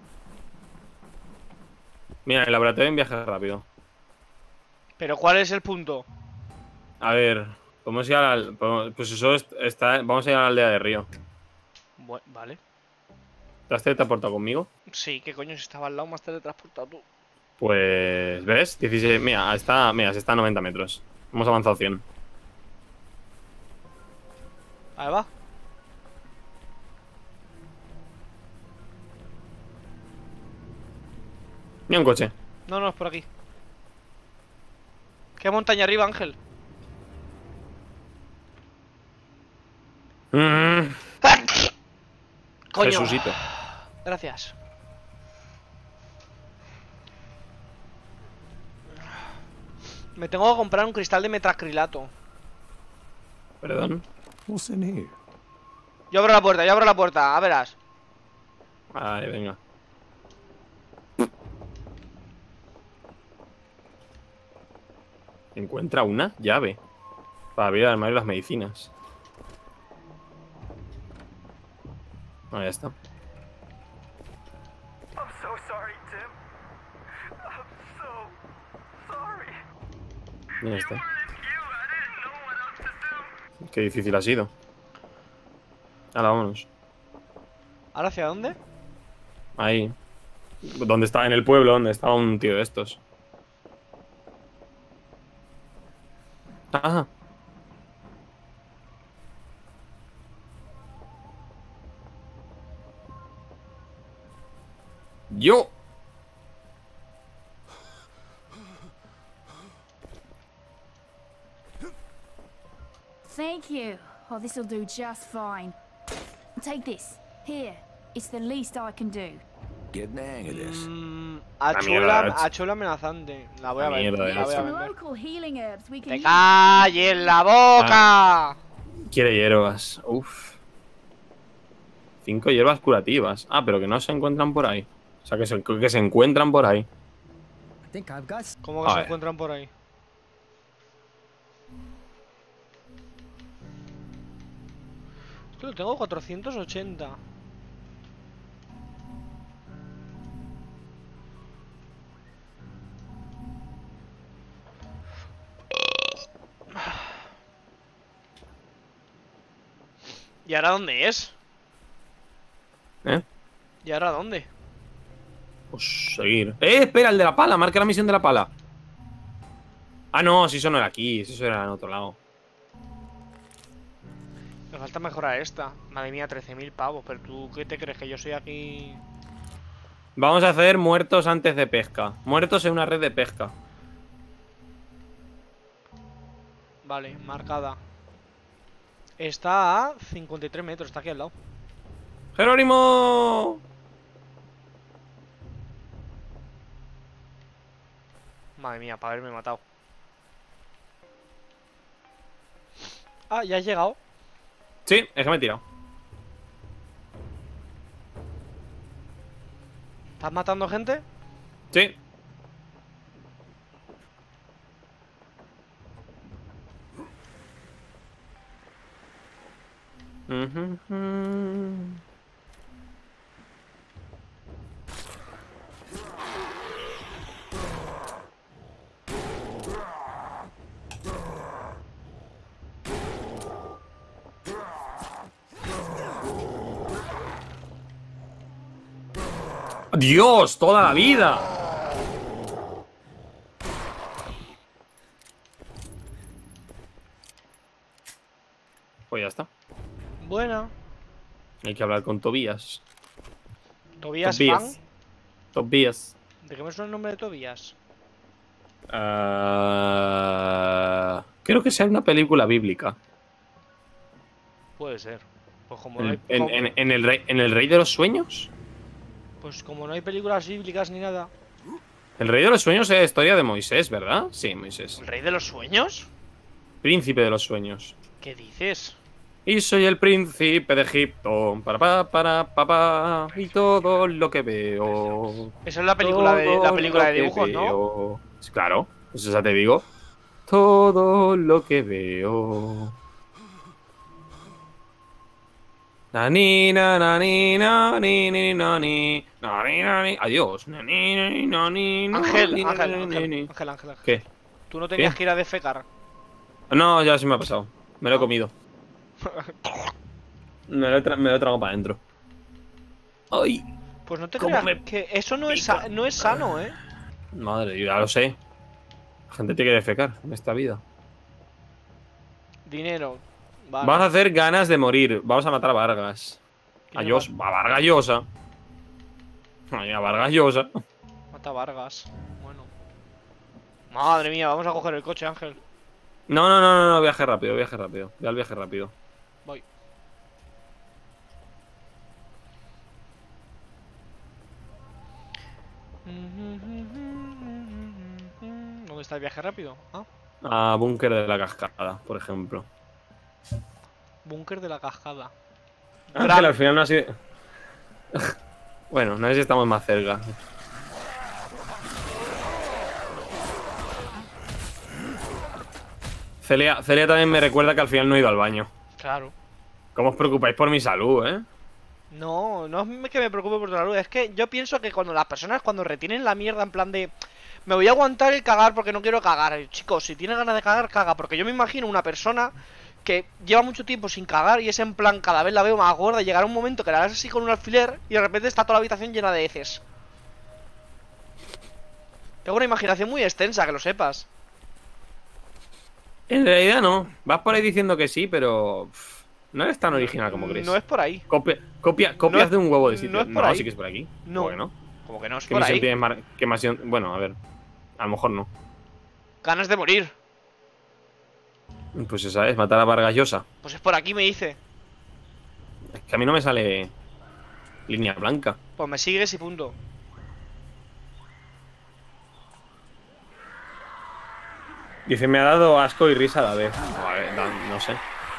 Mira, en el laboratorio hay un viaje rápido. Pero ¿cuál es el punto? A ver, vamos a ir pues eso está. Vamos a ir a la aldea de Río. Vale. ¿Te has teletransportado conmigo? Sí, ¿qué coño? Si estaba al lado, más teletransportado tú. Pues, ¿ves? 16, mira, se está a 90 metros. Hemos avanzado 100. Ahí va. Mira un coche. No, es por aquí. ¿Qué montaña arriba, Ángel? Coño. Jesucito. Gracias. Me tengo que comprar un cristal de metacrilato. Perdón. What's in here? Yo abro la puerta, a verás. Vale, venga. Encuentra una llave para abrir el armario de las medicinas. Ah, ya está. Ya está. Qué difícil ha sido. Ahora vámonos. ¿Ahora hacia dónde? Ahí. ¿Dónde está? En el pueblo, donde estaba un tío de estos. Ajá. Yo. Thank you. Oh, this'll do just fine. Take this. Here. It's the least I can do. Getting the hang of this. mierda, Hachuela amenazante. La voy a La ver. mierda, La voy a Some vender. local healing herbs we can ¡Te use. calles la boca! Quiere hierbas. Uf. 5 hierbas curativas. Ah, pero que no se encuentran por ahí. O sea, que se encuentran por ahí. I think I've got ¿Cómo que A se ver. encuentran por ahí? Esto lo tengo 480. ¿Y ahora dónde es? ¿Eh? ¿Y ahora dónde? Pues seguir. Espera, el de la pala. Marca la misión de la pala. Ah, no, si eso no era aquí. Si eso era en otro lado. Me falta mejorar esta. Madre mía, 13.000 pavos. Pero tú, ¿qué te crees? Que yo soy aquí. Vamos a hacer muertos antes de pesca. Muertos en una red de pesca. Vale, marcada. Está a 53 metros, está aquí al lado. ¡Jerónimo! Madre mía, para haberme matado. Ah, ya has llegado. Sí, es que me he tirado. ¿Estás matando gente? Sí. Dios, toda la vida. Pues ya está. Buena. Hay que hablar con Tobías. ¿Tobías Tobías. fan? Tobías. ¿De qué me suena el nombre de Tobías? Creo que sea una película bíblica. Puede ser. Pues como no hay, ¿En el Rey de los Sueños? pues como no hay películas bíblicas ni nada. El Rey de los Sueños es la historia de Moisés, ¿verdad? Sí, Moisés. ¿El rey de los sueños? Príncipe de los sueños. ¿Qué dices? Y soy el príncipe de Egipto. Pa, y todo lo que veo. Esa es la película de todo lo que dibujos, ¿no? veo. Claro, pues esa te digo. Todo lo que veo. Nani, na, nani, nani, nani, nani, nani, nani. Adiós. Nani, nani, nani, nani, nani. Ángel. ¿Qué? Tú no tenías ¿Qué? que ir a defecar. No, ya se me ha pasado. Me lo he comido. Me lo he tragado para adentro. ¡Ay! Pues no te ¿Cómo creas me que eso no es, pica? no es sano, ¿eh? Madre, yo ya lo sé. La gente tiene que defecar en esta vida. Dinero. Vale. Vamos a hacer ganas de morir. Vamos a matar a Vargas. A ¿Quién Jos, a Vargas Llosa. Ay, a Vargas Llosa. Mata a Vargas. Bueno. Madre mía, vamos a coger el coche, Ángel. No, viaje rápido, viaje rápido. Ya el viaje rápido. Voy. ¿Dónde está el viaje rápido? Ah, A Búnker de la Cascada, por ejemplo. búnker de la cascada. Ángel, al final no ha sido. Bueno, no sé si estamos más cerca. Celia también me recuerda que al final no he ido al baño. Claro. ¿Cómo os preocupáis por mi salud, eh? No, no es que me preocupe por tu salud. Es que yo pienso que cuando las personas cuando retienen la mierda en plan de... Me voy a aguantar el cagar porque no quiero cagar. Chicos, si tiene ganas de cagar, caga. Porque yo me imagino una persona que lleva mucho tiempo sin cagar y es en plan, cada vez la veo más gorda. Y llegará un momento que la hagas así con un alfiler y de repente está toda la habitación llena de heces. Tengo una imaginación muy extensa, que lo sepas. En realidad no. Vas por ahí diciendo que sí, pero no eres tan original como crees. No es por ahí. Copias No es- de un huevo de sitio. no es por ahí. Sí que es por aquí. No. ¿Cómo que no? Como que no es ¿Qué por misión ahí. tienes qué misión? Bueno, a ver. A lo mejor no. Ganas de morir. Pues esa es, matar a Vargas Llosa. Pues es por aquí, me dice. Es que a mí no me sale línea blanca. Pues me sigues y punto. Dice, me ha dado asco y risa a la vez. A ver, no sé.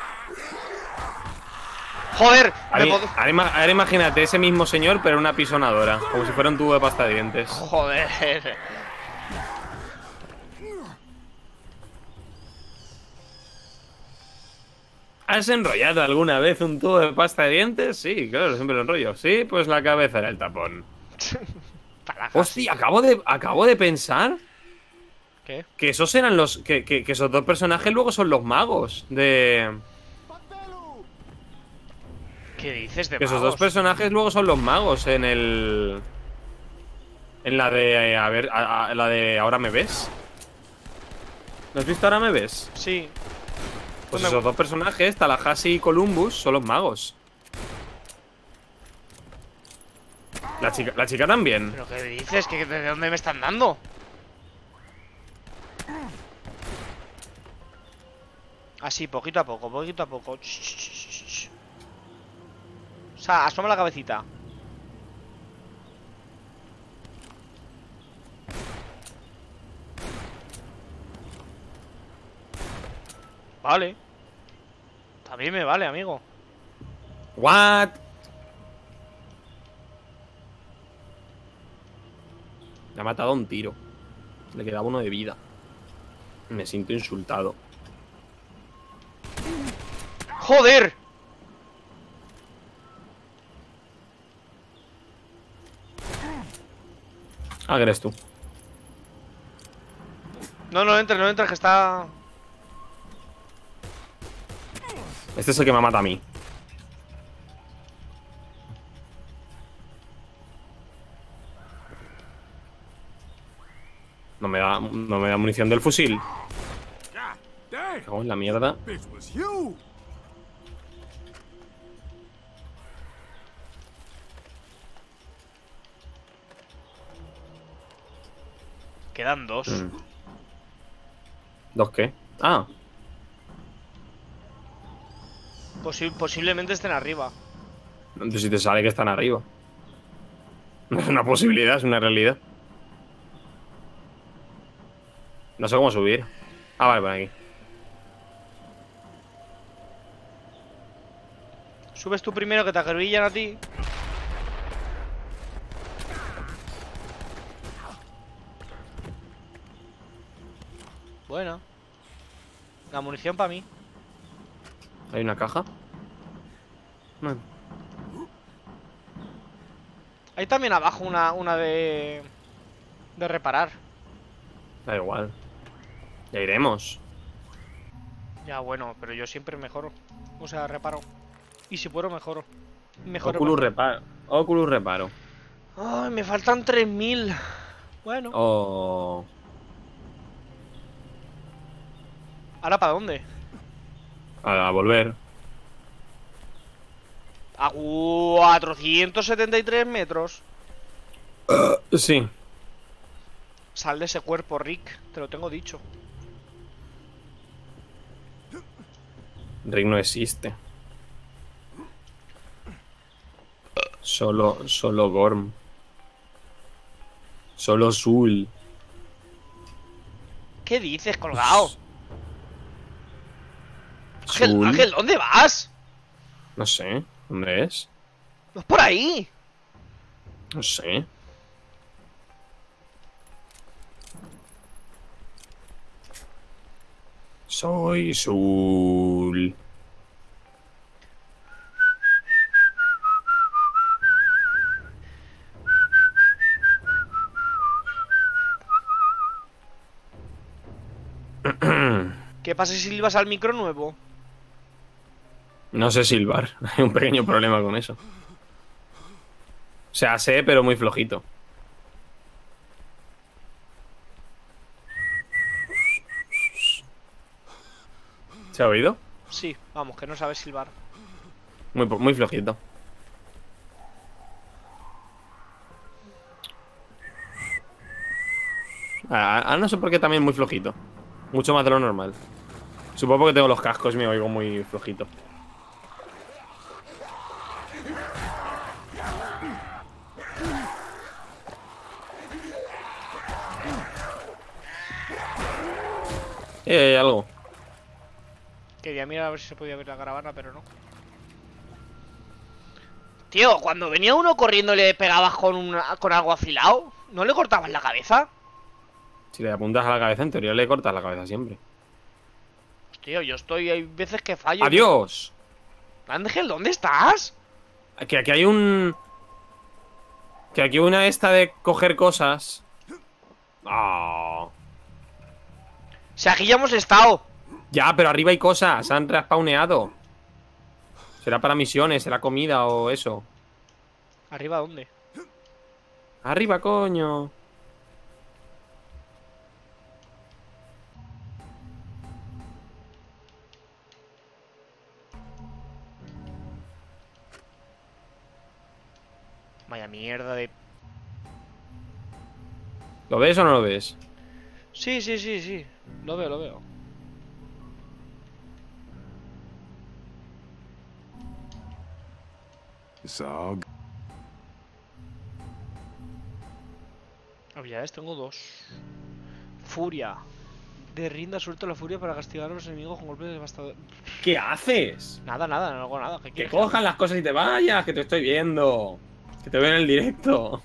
¡Joder! Ahora imagínate ese mismo señor, pero una pisonadora. Como si fuera un tubo de pasta de dientes. Joder. ¿Has enrollado alguna vez un tubo de pasta de dientes? Sí, claro, siempre lo enrollo. Sí, pues la cabeza era el tapón. Hostia, acabo de pensar ¿Qué? que esos eran los. Que esos dos personajes luego son los magos de. ¿Qué dices de Que esos magos? dos personajes luego son los magos en el. En la de. A ver, la de Ahora me ves. ¿No has visto Ahora me ves? Sí. Pues esos dos personajes, Tallahassee y Columbus, son los magos. La chica también. ¿Pero qué dices? ¿De dónde me están dando? Así, poquito a poco, poquito a poco. Ch, ch, ch, ch, ch. O sea, asoma la cabecita. Vale. También me vale, amigo. What? Le ha matado a un tiro. Le quedaba uno de vida. Me siento insultado. ¡Joder! Ah, que eres tú. No entres, que está... Este es el que me mata a mí. No me da munición del fusil. Dang, Me cago en la mierda. bitch was you. Quedan dos. ¿Dos qué? Ah, Posiblemente estén arriba. entonces si te sale que están arriba. No es una posibilidad, es una realidad. No sé cómo subir. Ah, vale, por aquí. Subes tú primero, que te acribillan a ti. Bueno. La munición para mí. ¿Hay una caja? No. Hay también abajo una de reparar. Da igual. Ya iremos. Ya, bueno, pero yo siempre mejoro. O sea, reparo. Y si puedo, mejoro. Mejoro. Oculus reparo. Oculus reparo. Ay, me faltan 3000. Bueno. Oh. ¿Ahora para dónde? A volver. A 473 metros. Sí. Sal de ese cuerpo, Rick. Te lo tengo dicho. Rick no existe. Solo Gorm. Solo Zul. ¿Qué dices, colgado? Zul. Ángel, ¿dónde vas? No sé. ¿Dónde es? No es por ahí. No sé. Soy Zul. ¿Qué pasa si silbas al micro nuevo? No sé silbar. Hay un pequeño problema con eso. O sea, sé, pero muy flojito. ¿Se ha oído? Sí, vamos, que no sabes silbar. Muy flojito. No sé por qué también muy flojito. Mucho más de lo normal. Supongo que tengo los cascos y me oigo muy flojito. Hay algo. Quería mirar a ver si se podía ver la caravana, pero no. Tío, cuando venía uno corriendo y le pegabas con algo afilado, ¿no le cortabas la cabeza? Si le apuntas a la cabeza, en teoría le cortas la cabeza siempre. Tío, yo estoy... Hay veces que fallo. ¡Adiós! Ángel, ¿dónde estás? Que aquí hay un... Que aquí una esta de coger cosas. Ah. O sea, aquí ya hemos estado. Ya, pero arriba hay cosas. Se han respawneado. Será para misiones, será comida o eso. ¿Arriba dónde? Arriba, coño. Vaya mierda de... ¿Lo ves o no lo ves? Sí, sí, sí, sí. Lo veo, lo veo. It's all good. Habilidades tengo dos. Furia. De rinda suelto la furia para castigar a los enemigos con golpes devastadores. ¿Qué haces? Nada, nada, no hago nada. ¿Qué Que quieres? cojan las cosas y te vayas, que te estoy viendo. Que te veo en el directo.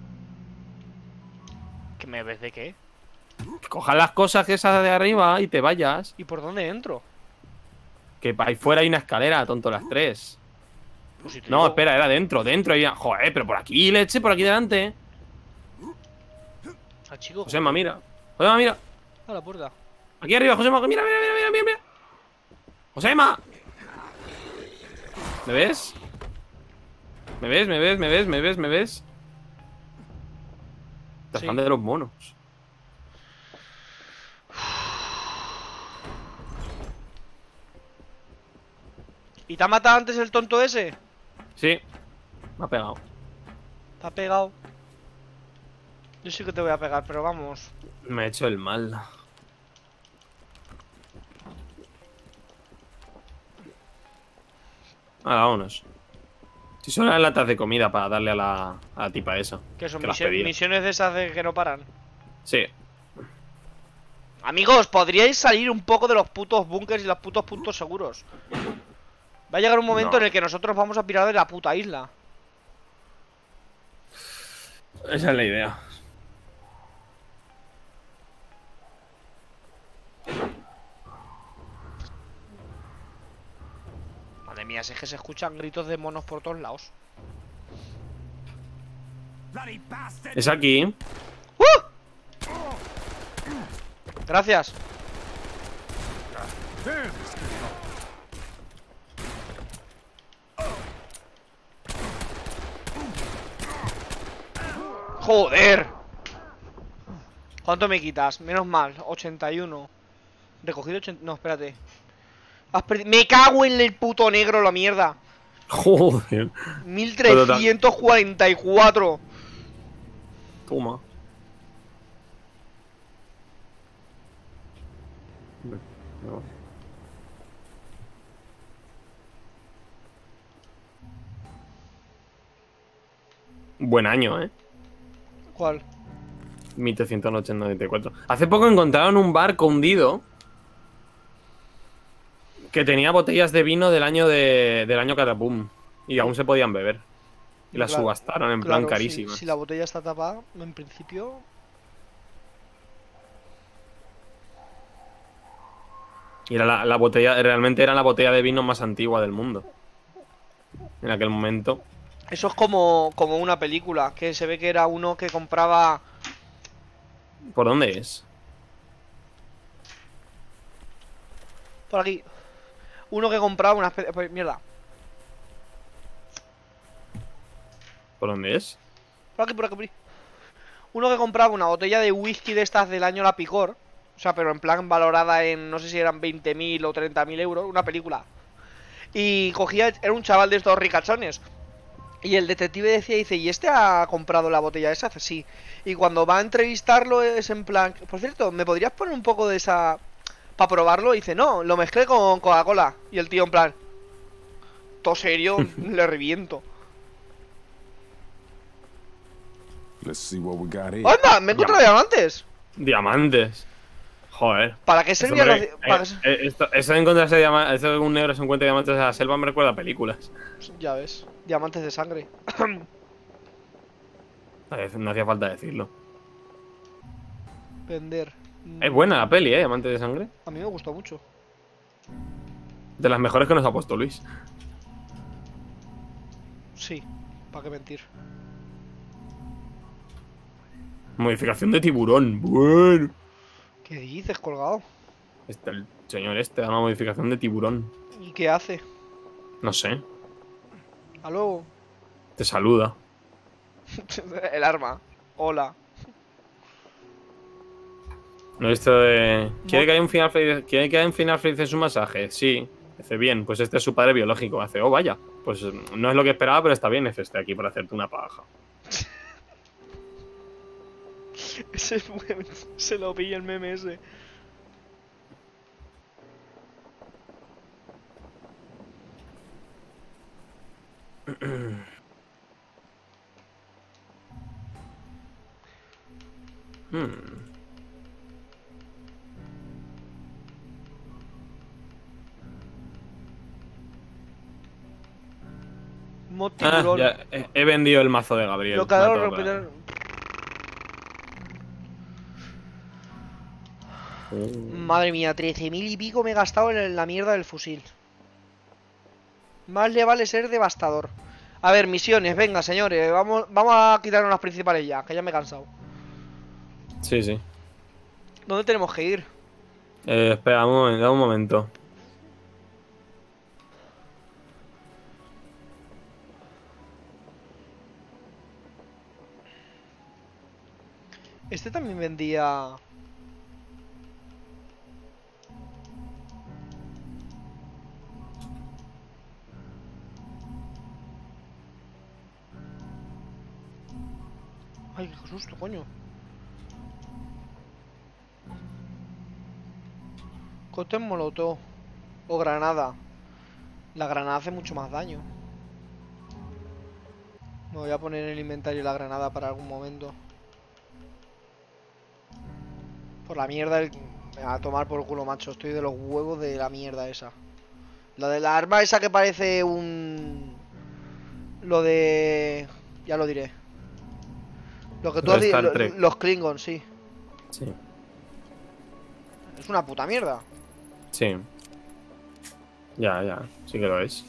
¿Que me ves de qué? Que cojan las cosas que esas de arriba y te vayas. ¿Y por dónde entro? Que ahí fuera hay una escalera, tonto, las tres. Pues si te No, digo- espera, era dentro, dentro. Joder, pero por aquí, leche, por aquí delante. Ah, chico. Josema, mira. Josema, mira. A la puerta. Aquí arriba, Josema, mira, mira, mira, mira, mira, mira. Josema. ¿Me ves? ¿Me ves? ¿Me ves? ¿Me ves? ¿Me ves? ¿Me ves? Te Sí. fan de los monos. ¿Y te ha matado antes el tonto ese? Sí. Me ha pegado. ¿Te ha pegado? Yo sí que te voy a pegar, pero vamos. Me ha hecho el mal. Vámonos. Si son las latas de comida para darle a la tipa esa. ¿Qué son Que las pedía. misiones de esas de que no paran? Sí. Amigos, podríais salir un poco de los putos bunkers y los putos puntos seguros. Va a llegar un momento No. en el que nosotros vamos a pirar de la puta isla. Esa es la idea. Madre mía, si es que se escuchan gritos de monos por todos lados. Es aquí. Gracias. Joder. ¿Cuánto me quitas? Menos mal, 81. Recogido 80... No, espérate. Me cago en el puto negro, la mierda. Joder. 1344. Toma. Buen año, ¿eh? ¿Cuál? 1394. Hace poco encontraron un barco hundido que tenía botellas de vino del año Catapum. Y aún se podían beber. Y las Claro, subastaron en plan claro, carísimas. Si la botella está tapada, en principio... Y era la botella, realmente era la botella de vino más antigua del mundo. En aquel momento. Eso es como una película, que se ve que era uno que compraba... ¿Por dónde es? Por aquí. Uno que compraba una especie... Pues, mierda. ¿Por dónde es? Por aquí, por aquí, por aquí. Uno que compraba una botella de whisky de estas del año La Picor. O sea, pero en plan valorada en... No sé si eran 20.000 o 30.000 euros. Una película. Y cogía... Era un chaval de estos ricachones. Y el detective decía, dice, ¿y este ha comprado la botella esa? Hace sí. Y cuando va a entrevistarlo es en plan... Por cierto, ¿me podrías poner un poco de esa... para probarlo? Y dice, no, lo mezclé con Coca-Cola. Y el tío en plan... Todo serio, le reviento. Let's see what we got here. ¡Anda! ¡Me he encontrado diamantes! Diamantes. Joder. ¿Para qué servían los... Eso de encontrarse diamantes, eso de un negro se encuentra diamantes en la selva me recuerda a películas. Ya ves, diamantes de sangre. No hacía falta decirlo. Vender. Es buena la peli, Diamantes de sangre. A mí me gustó mucho. De las mejores que nos ha puesto Luis. Sí, ¿para qué mentir? Modificación de tiburón. Bueno. ¿Qué dices, colgado? El señor este da una modificación de tiburón. ¿Y qué hace? No sé. A luego. Te saluda. El arma. Hola. No, esto de... ¿Quiere que haya un final feliz? ¿Quiere que haya un final feliz en su masaje? Sí. Dice, bien, pues este es su padre biológico. Hace, oh, vaya. Pues no es lo que esperaba, pero está bien. Dice, estoy aquí para hacerte una paja. Se lo pilla el meme ese. Tiburón. Ya, he vendido el mazo de Gabriel. Lo que ha dado Me ha romper... Madre mía, 13.000 y pico me he gastado en la mierda del fusil. Más le vale ser devastador. A ver, misiones, venga, señores. Vamos a quitarnos las principales ya, que ya me he cansado. Sí, sí. ¿Dónde tenemos que ir? Espera, un momento. Este también vendía... Ay, qué susto, coño. Cóctel molotov. O granada. La granada hace mucho más daño. Me voy a poner en el inventario la granada para algún momento. Por la mierda a tomar por culo, macho. Estoy de los huevos de la mierda esa. La de la arma esa que parece un... Lo de... Ya lo diré. Lo que tú has dicho, los Klingons, sí. Sí. Es una puta mierda. Sí. Ya, sí que lo es.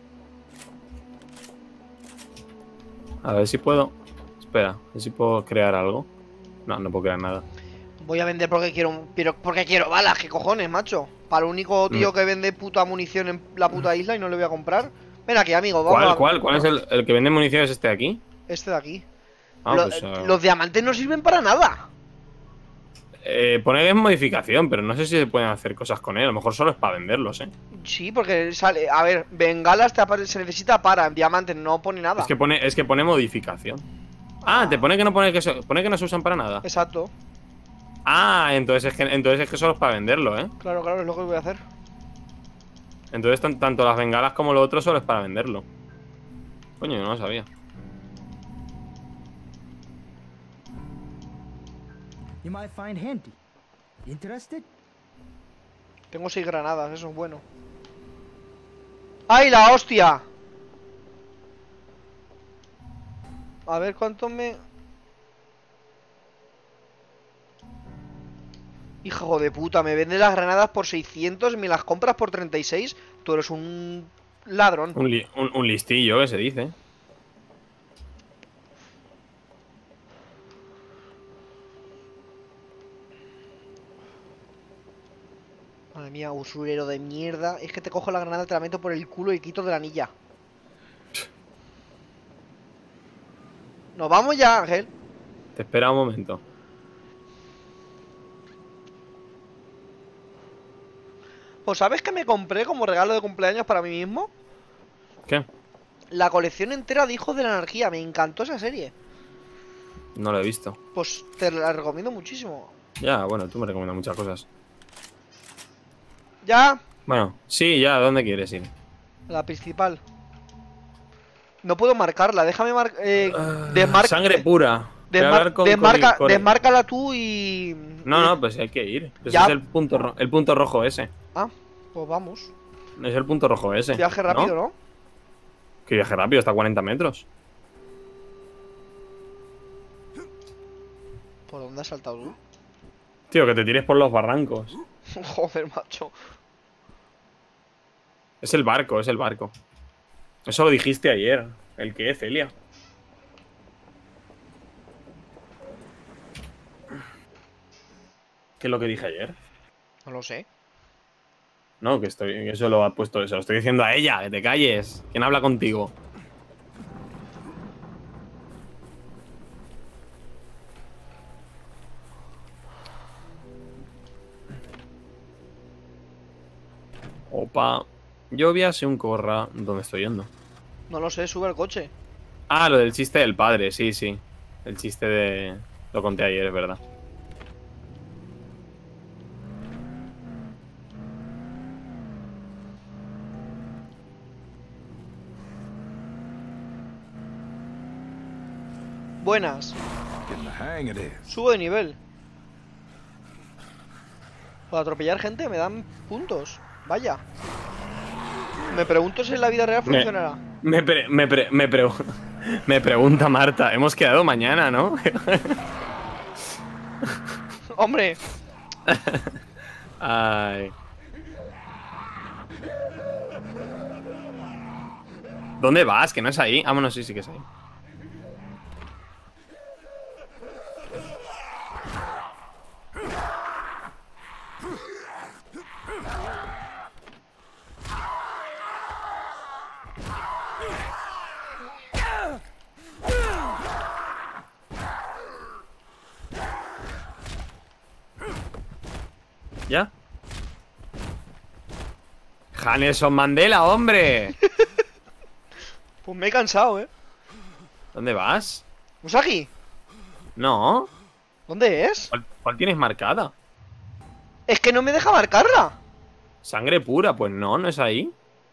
A ver si puedo. Espera, a ver si puedo crear algo. No, no puedo crear nada. Voy a vender porque quiero... Pero porque quiero balas, ¿qué cojones, macho? Para el único tío que vende puta munición en la puta isla y no le voy a comprar. Ven aquí, amigo, vamos. ¿Cuál es el que vende municiones este de aquí? Este de aquí. Pues, los diamantes no sirven para nada. Pone que es modificación, pero no sé si se pueden hacer cosas con él. A lo mejor solo es para venderlos, Sí, porque sale... A ver, bengalas se necesita para... Diamantes no pone nada. Es que pone modificación. Te pone que no pone que no se usan para nada. Exacto. Entonces es que solo es para venderlo, Claro, es lo que voy a hacer. Entonces tanto las bengalas como lo otro solo es para venderlo. Coño, yo no lo sabía. You might find handy. Interested? Tengo 6 granadas, eso es bueno. ¡Ay, la hostia! A ver cuánto me... Hijo de puta, me vende las granadas por 600 y me las compras por 36. Tú eres un ladrón. Un listillo, que se dice. Madre mía, usurero de mierda. Es que te cojo la granada, te la meto por el culo y quito de la anilla. Nos vamos ya, Ángel. Te espera un momento. Pues ¿sabes que me compré como regalo de cumpleaños para mí mismo? ¿Qué? La colección entera de Hijos de la Anarquía. Me encantó esa serie. No lo he visto. Pues te la recomiendo muchísimo. Ya, bueno, tú me recomiendas muchas cosas. Ya, Bueno, sí, ya, ¿dónde quieres ir? la principal. No puedo marcarla, déjame Sangre pura. Voy a hablar con Core. desmárcala tú y... No, no, pues hay que ir. Ese Ya. es el punto rojo ese. Ah, pues vamos. Es el punto rojo ese. Viaje rápido, ¿no? Que viaje rápido, hasta 40 metros. ¿Por dónde has saltado tú? Tío, que te tires por los barrancos. Joder, macho. Es el barco, es el barco. Eso lo dijiste ayer. ¿El qué, Celia? ¿Qué es lo que dije ayer? No lo sé. No, que eso lo ha puesto, eso lo estoy diciendo a ella, que te calles. ¿Quién habla contigo? Opa. Lluvia si un corra. ¿Dónde estoy yendo? No lo sé, sube al coche. Ah, lo del chiste del padre, sí, sí. El chiste de... Lo conté ayer, es verdad. Buenas. Getting the hang of this. Subo de nivel. Por atropellar gente me dan puntos. Vaya. Me pregunto si en la vida real funcionará. Me pregunta Marta. Hemos quedado mañana, ¿no? ¡Hombre! Ay. ¿Dónde vas? Que no es ahí. Ah, bueno, sí, sí que es ahí. ¿Ya? Nelson Mandela, hombre. Pues me he cansado, ¿eh? ¿Dónde vas? ¿Usagi? No. ¿Dónde es? ¿Cuál tienes marcada? Es que no me deja marcarla. Sangre pura, pues no, no es ahí.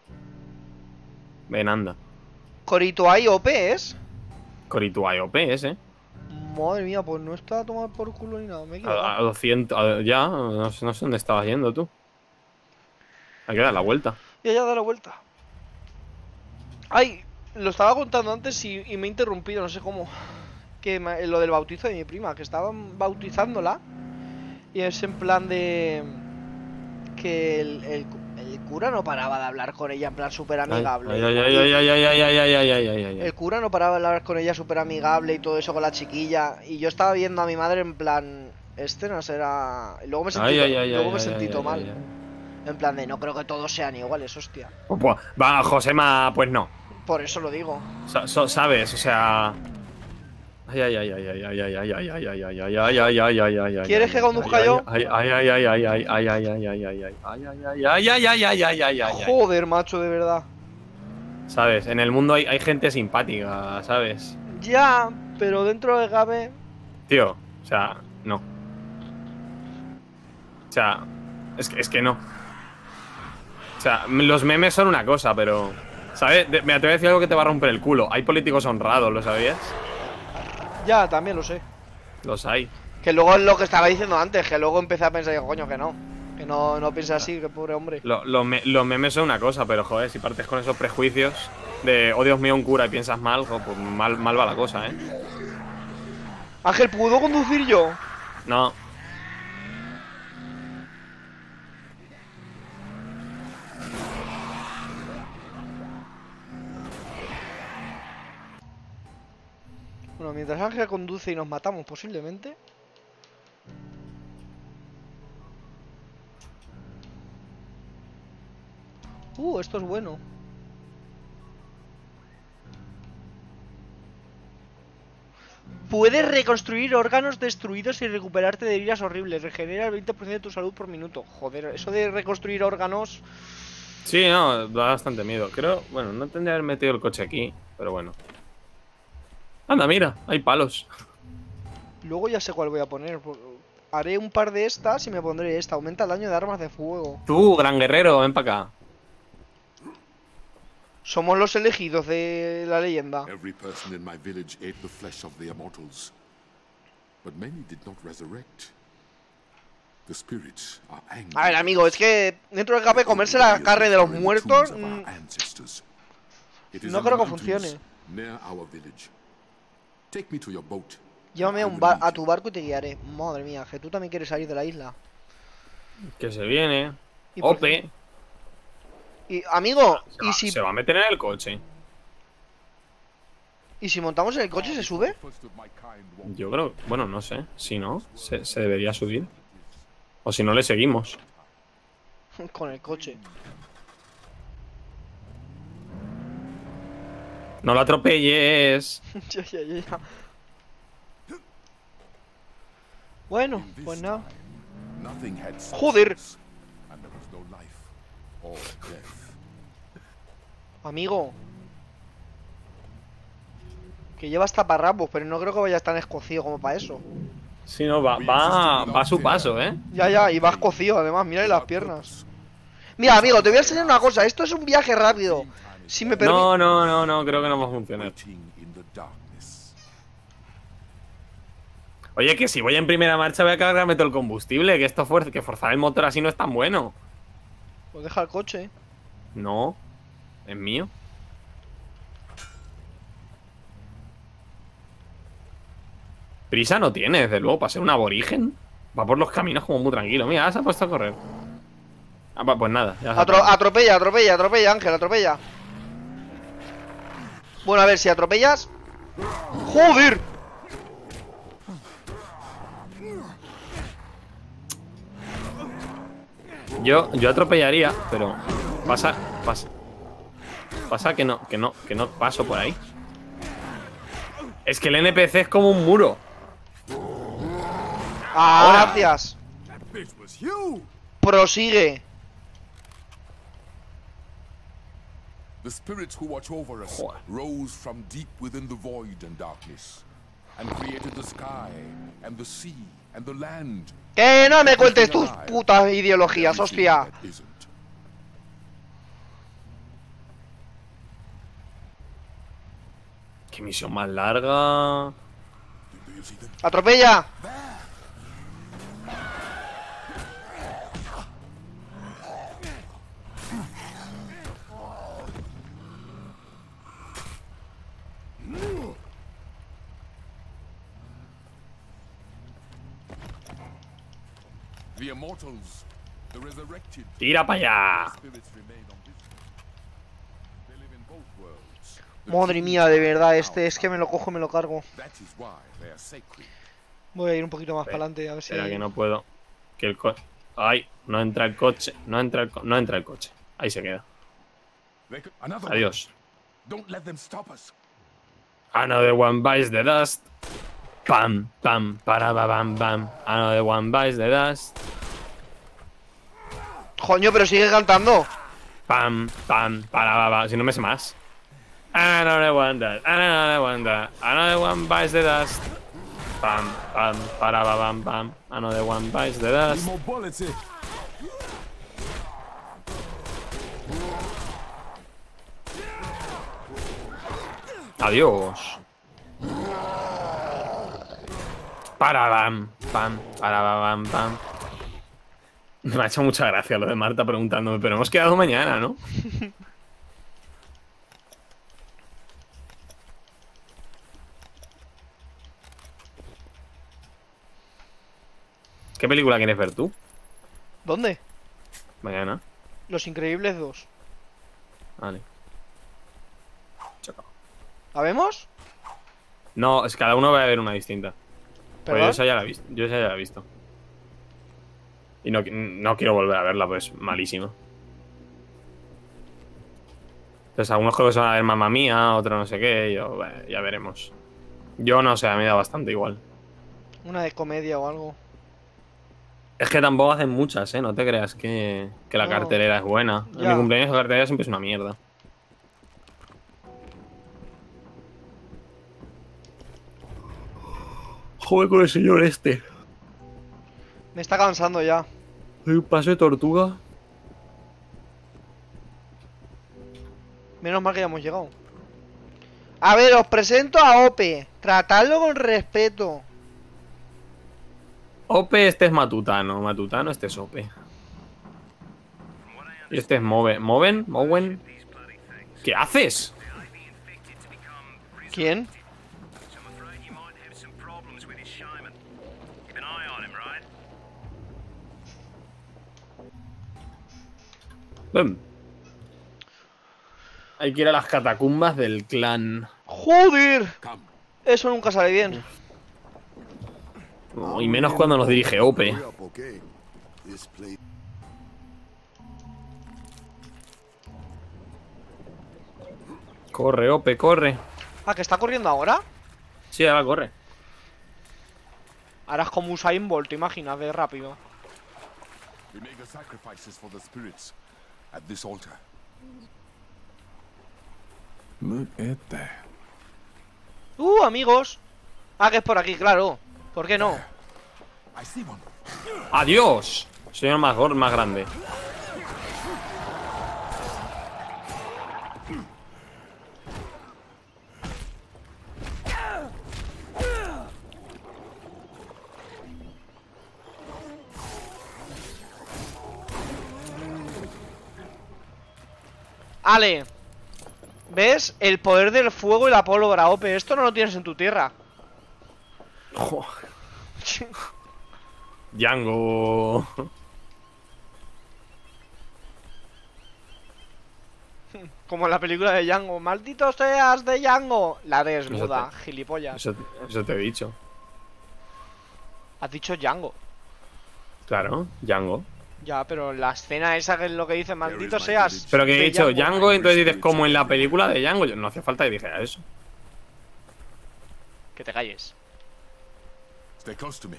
Ven, anda. Corituai OP es. Corituai OP ese. Madre mía, pues no está a tomar por culo ni nada. Me he A equivocado. 200, ya, no sé dónde estabas yendo tú. Hay que dar la vuelta. Ya, da la vuelta. Ay, lo estaba contando antes y me he interrumpido, no sé cómo. Que lo del bautizo de mi prima, que estaban bautizándola. Y es en plan de... Que el cura no paraba de hablar con ella en plan súper amigable. El cura no paraba de hablar con ella súper amigable y todo eso con la chiquilla. Y yo estaba viendo a mi madre en plan... Este no será... Y luego me sentí todo mal. En plan de no creo que todos sean iguales, hostia. Pues, va, Josema, pues no. Por eso lo digo. ¿Sabes? O sea... ¿Quieres que conduzca yo? Joder, macho, de verdad. ¿Sabes? En el mundo hay gente simpática, ¿sabes? Ya, pero dentro de Gabe... Tío, o sea, no. O sea, es que no. O sea, los memes son una cosa, pero... ¿Sabes? Me atrevo a decir algo que te va a romper el culo. Hay políticos honrados, ¿lo sabías? Ya, también lo sé. Los hay. Que luego es lo que estaba diciendo antes, que luego empecé a pensar, digo, coño, que no piensa así, que pobre hombre. Los memes son una cosa, pero joder, si partes con esos prejuicios de, oh Dios mío, un cura y piensas mal, pues mal va la cosa, ¿eh? Ángel, ¿puedo conducir yo? No. Bueno, mientras Ángel conduce y nos matamos posiblemente. Esto es bueno. Puedes reconstruir órganos destruidos y recuperarte de heridas horribles. Regenera el 20% de tu salud por minuto. Joder, eso de reconstruir órganos... Sí, no, da bastante miedo. Creo, bueno, no tendría que haber metido el coche aquí, pero bueno. Anda, mira, hay palos. Luego ya sé cuál voy a poner. Haré un par de estas y me pondré esta. Aumenta el daño de armas de fuego. Tú, gran guerrero, ven para acá. Somos los elegidos de la leyenda. Every person in my village ate the flesh of the immortals, but many did not resurrect. The spirits are angry. A ver, amigo, es que dentro del cabe comerse la carne de los muertos... no creo que funcione. Near our village. Take me to your boat. Llévame a tu barco y te guiaré. Madre mía, que tú también quieres salir de la isla. Que se viene. Y por Ope. Y, amigo, Se va a meter en el coche. ¿Y si montamos en el coche se sube? Yo creo, bueno, no sé. Si no, se debería subir. O si no, le seguimos. Con el coche. No lo atropelles. Ya. Bueno, pues nada. Joder. Amigo. Que llevas taparrabos, pero no creo que vayas tan escocido como para eso. Sí, no, va a su paso, ¿eh? Ya, y vas cocido además, mírale las piernas. Mira, amigo, te voy a enseñar una cosa. Esto es un viaje rápido. Si me permite... No, creo que no va a funcionar. Oye, que si voy en primera marcha voy a cargarme todo el combustible. Que esto que forzar el motor así no es tan bueno. Pues deja el coche. No, es mío. Prisa no tiene, desde luego, para ser un aborigen. Va por los caminos como muy tranquilo. Mira, se ha puesto a correr. Pues nada. Ya atropella, Ángel, atropella. Bueno, a ver, si atropellas... ¡Joder! Yo atropellaría, pero pasa que no paso por ahí. Es que el NPC es como un muro. Gracias. Prosigue. The spirits who watch over us rose from deep within the void and darkness, and created the sky and the sea and the land. Que no me cuentes tus putas ideologías, hostia. Qué misión más larga. Atropella. The immortals, the resurrected. Tira para allá. Madre mía, de verdad, es que me lo cojo y me lo cargo. Voy a ir un poquito más para adelante, a ver si... Espera, que no puedo. Que el coche... Ay, no entra el coche. No entra el coche. Ahí se queda. Adiós. Another one bites the dust. Pam, pam, para, bam, bam. Another one bites the dust. Coño, pero sigue cantando. Pam, pam, para, bam. Si no me sé más. Another one that, another one that, another one bites the dust. Pam, pam, para, bam, bam. Another one bites the dust. Adiós. Para, bam, pam, para, bam, pam. Me ha hecho mucha gracia lo de Marta preguntándome, pero hemos quedado mañana, ¿no? ¿Qué película quieres ver tú? ¿Dónde? Mañana. Los Increíbles 2. Vale. Chao. ¿La vemos? No, es cada uno va a ver una distinta. Pues ¿Perdón? yo esa ya la he visto. Yo esa ya la he visto. Y no quiero volver a verla, pues malísimo. Entonces, algunos creo que se van a ver Mamma Mía, otros no sé qué. Yo, ya veremos. Yo no sé, a mí me da bastante igual. Una de comedia o algo. Es que tampoco hacen muchas, ¿eh? No te creas que la No. cartelera es buena. En Ya. mi cumpleaños la cartelera siempre es una mierda. Joder con el señor este. Me está cansando ya. Hay un paso de tortuga. Menos mal que ya hemos llegado. A ver, os presento a Ope. Tratadlo con respeto. Ope, este es Matutano. Matutano, este es Ope. Y este es Moven. ¿Moven? ¿Mowen? ¿Qué haces? ¿Quién? Ven. Hay que ir a las catacumbas del clan. ¡Joder! Eso nunca sale bien. No, y menos cuando nos dirige Ope. Hurry up, okay? This place. Corre, Ope, corre. ¿Ah, que está corriendo ahora? Sí, ahora corre. Ahora es como Usain Bolt, ¿te imaginas? De rápido. We make the sacrifices for the spirits at this altar. Look at that. Amigos. Ah, que es por aquí, claro. ¿Por qué no? I see one. ¡Adiós! Señor más grande. Ale. ¿Ves? El poder del fuego y la pólvora, Ope. Esto no lo tienes en tu tierra. Django. Como en la película de Django. ¡Maldito seas de Django! La desnuda, gilipollas. Eso te he dicho. Has dicho Django. Claro, Django. Ya, pero la escena esa que es lo que dice, maldito seas. Pero que he de dicho Django, entonces dices como en la película de Django. No hacía falta que dijera eso. Que te calles. Stay close to me.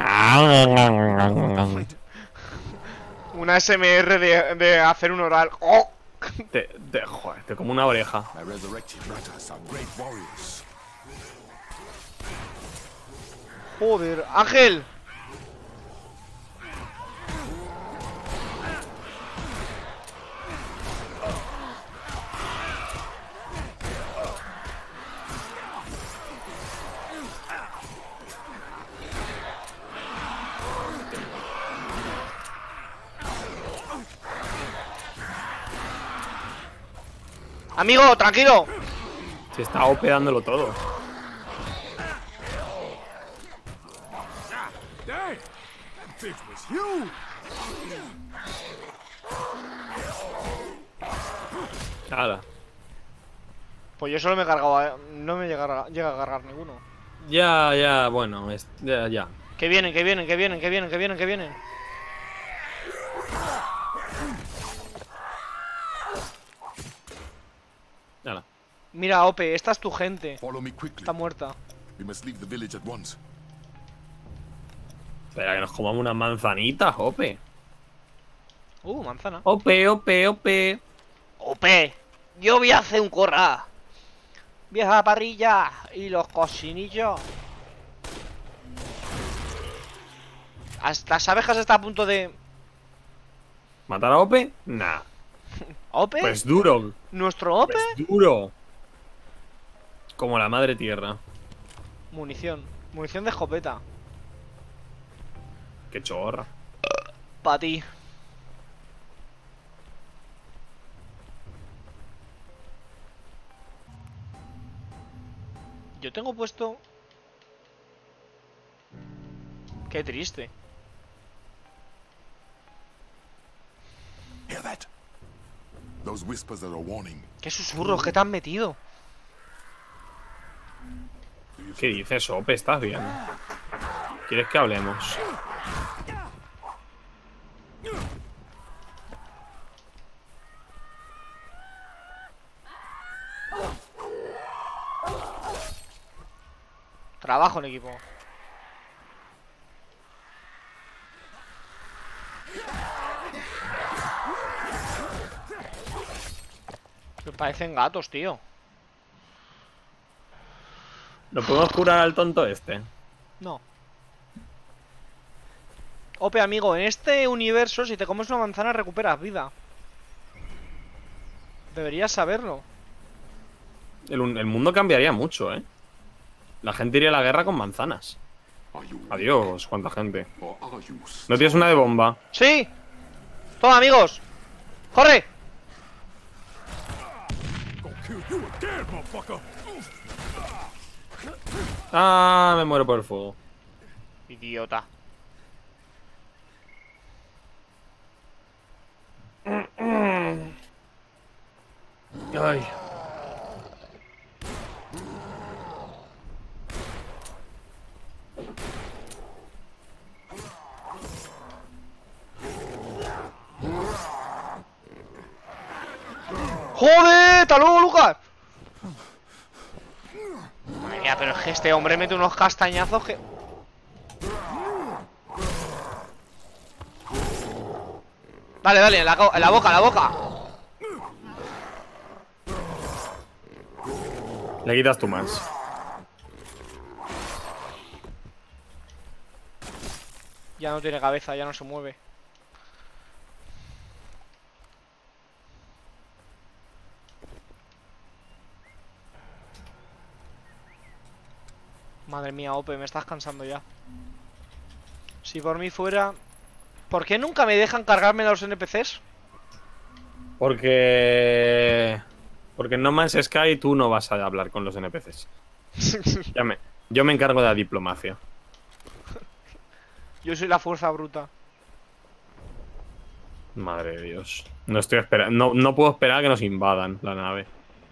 Una SMR de hacer un oral. ¡Oh! Joder, te como una oreja. My resurrected brothers are great warriors. Joder, Ángel. Amigo, tranquilo. Se está operándolo todo. Nada. Pues yo solo me he cargado, no me llega a cargar ninguno. Ya, bueno, ya. Que vienen. Nada. Mira, Ope, esta es tu gente. Follow me quickly. Está muerta. We must leave the village at once. Espera, que nos comamos unas manzanitas, Ope. Manzana. Ope. Ope, yo voy a hacer un corra. Vieja parrilla y los cocinillos. Hasta las abejas está a punto de... ¿Matar a Ope? Nah. ¿Ope? Pues duro. ¿Nuestro Ope? Pues duro. Como la madre tierra. Munición. Munición de escopeta. Qué chorra. Pa' ti. Yo tengo puesto... Qué triste. Hear that? Those whispers are a warning. Qué susurros que te han metido. ¿Qué dices, Ope? ¿Estás bien? ¿Quieres que hablemos? trabajo en equipo. Me parecen gatos, tío. ¿Lo podemos curar al tonto este? No. Ope, amigo, en este universo, si te comes una manzana, recuperas vida. Deberías saberlo. El mundo cambiaría mucho, ¿eh? La gente iría a la guerra con manzanas. Adiós, cuánta gente. ¿No tienes una de bomba? ¡Sí! ¡Toma, amigos! ¡Corre! Ah, me muero por el fuego. Idiota. Ay. ¡Joder! ¡Hasta luego, Lucas! Madre mía, pero es que este hombre mete unos castañazos que... Dale, dale, en la boca, en la boca. Le quitas tú más. Ya no tiene cabeza, ya no se mueve. Madre mía, Ope, me estás cansando ya. Si por mí fuera... ¿Por qué nunca me dejan cargarme a los NPCs? Porque en No Man's Sky tú no vas a hablar con los NPCs. Yo me encargo de la diplomacia. Yo soy la fuerza bruta. Madre de Dios. No estoy esperando. No puedo esperar a que nos invadan la nave.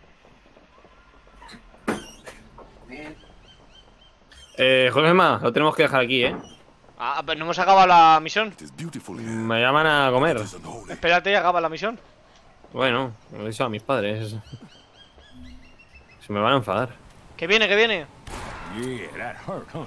Josema, lo tenemos que dejar aquí, ¿eh? Ah, pero no hemos acabado la misión. Me llaman a comer. Espérate y acaba la misión. Bueno, lo he dicho a mis padres. Se me van a enfadar. Que viene, que viene. Yeah, that hurt, huh?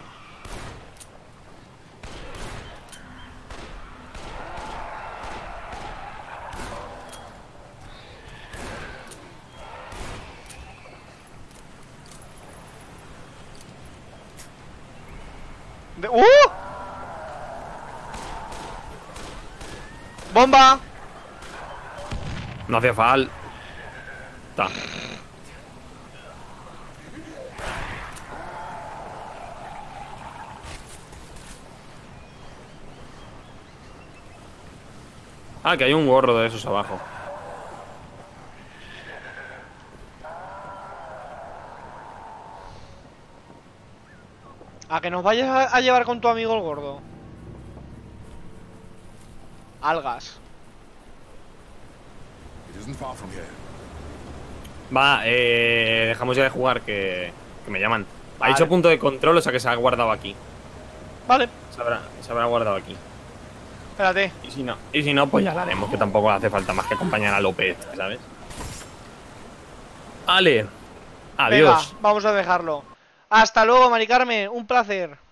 ¡Bomba! No hacía falta. Ah, que hay un gorro de esos abajo. A que nos vayas a llevar con tu amigo el gordo. Algas. Va, dejamos ya de jugar, que me llaman. Ha dicho punto de control, o sea que se ha guardado aquí. Vale. Se habrá guardado aquí. Espérate. Y si no, pues ya la haremos, que tampoco hace falta más que acompañar a López, ¿sabes? Vale. Adiós. Venga, vamos a dejarlo. Hasta luego, Mari Carmen. Un placer.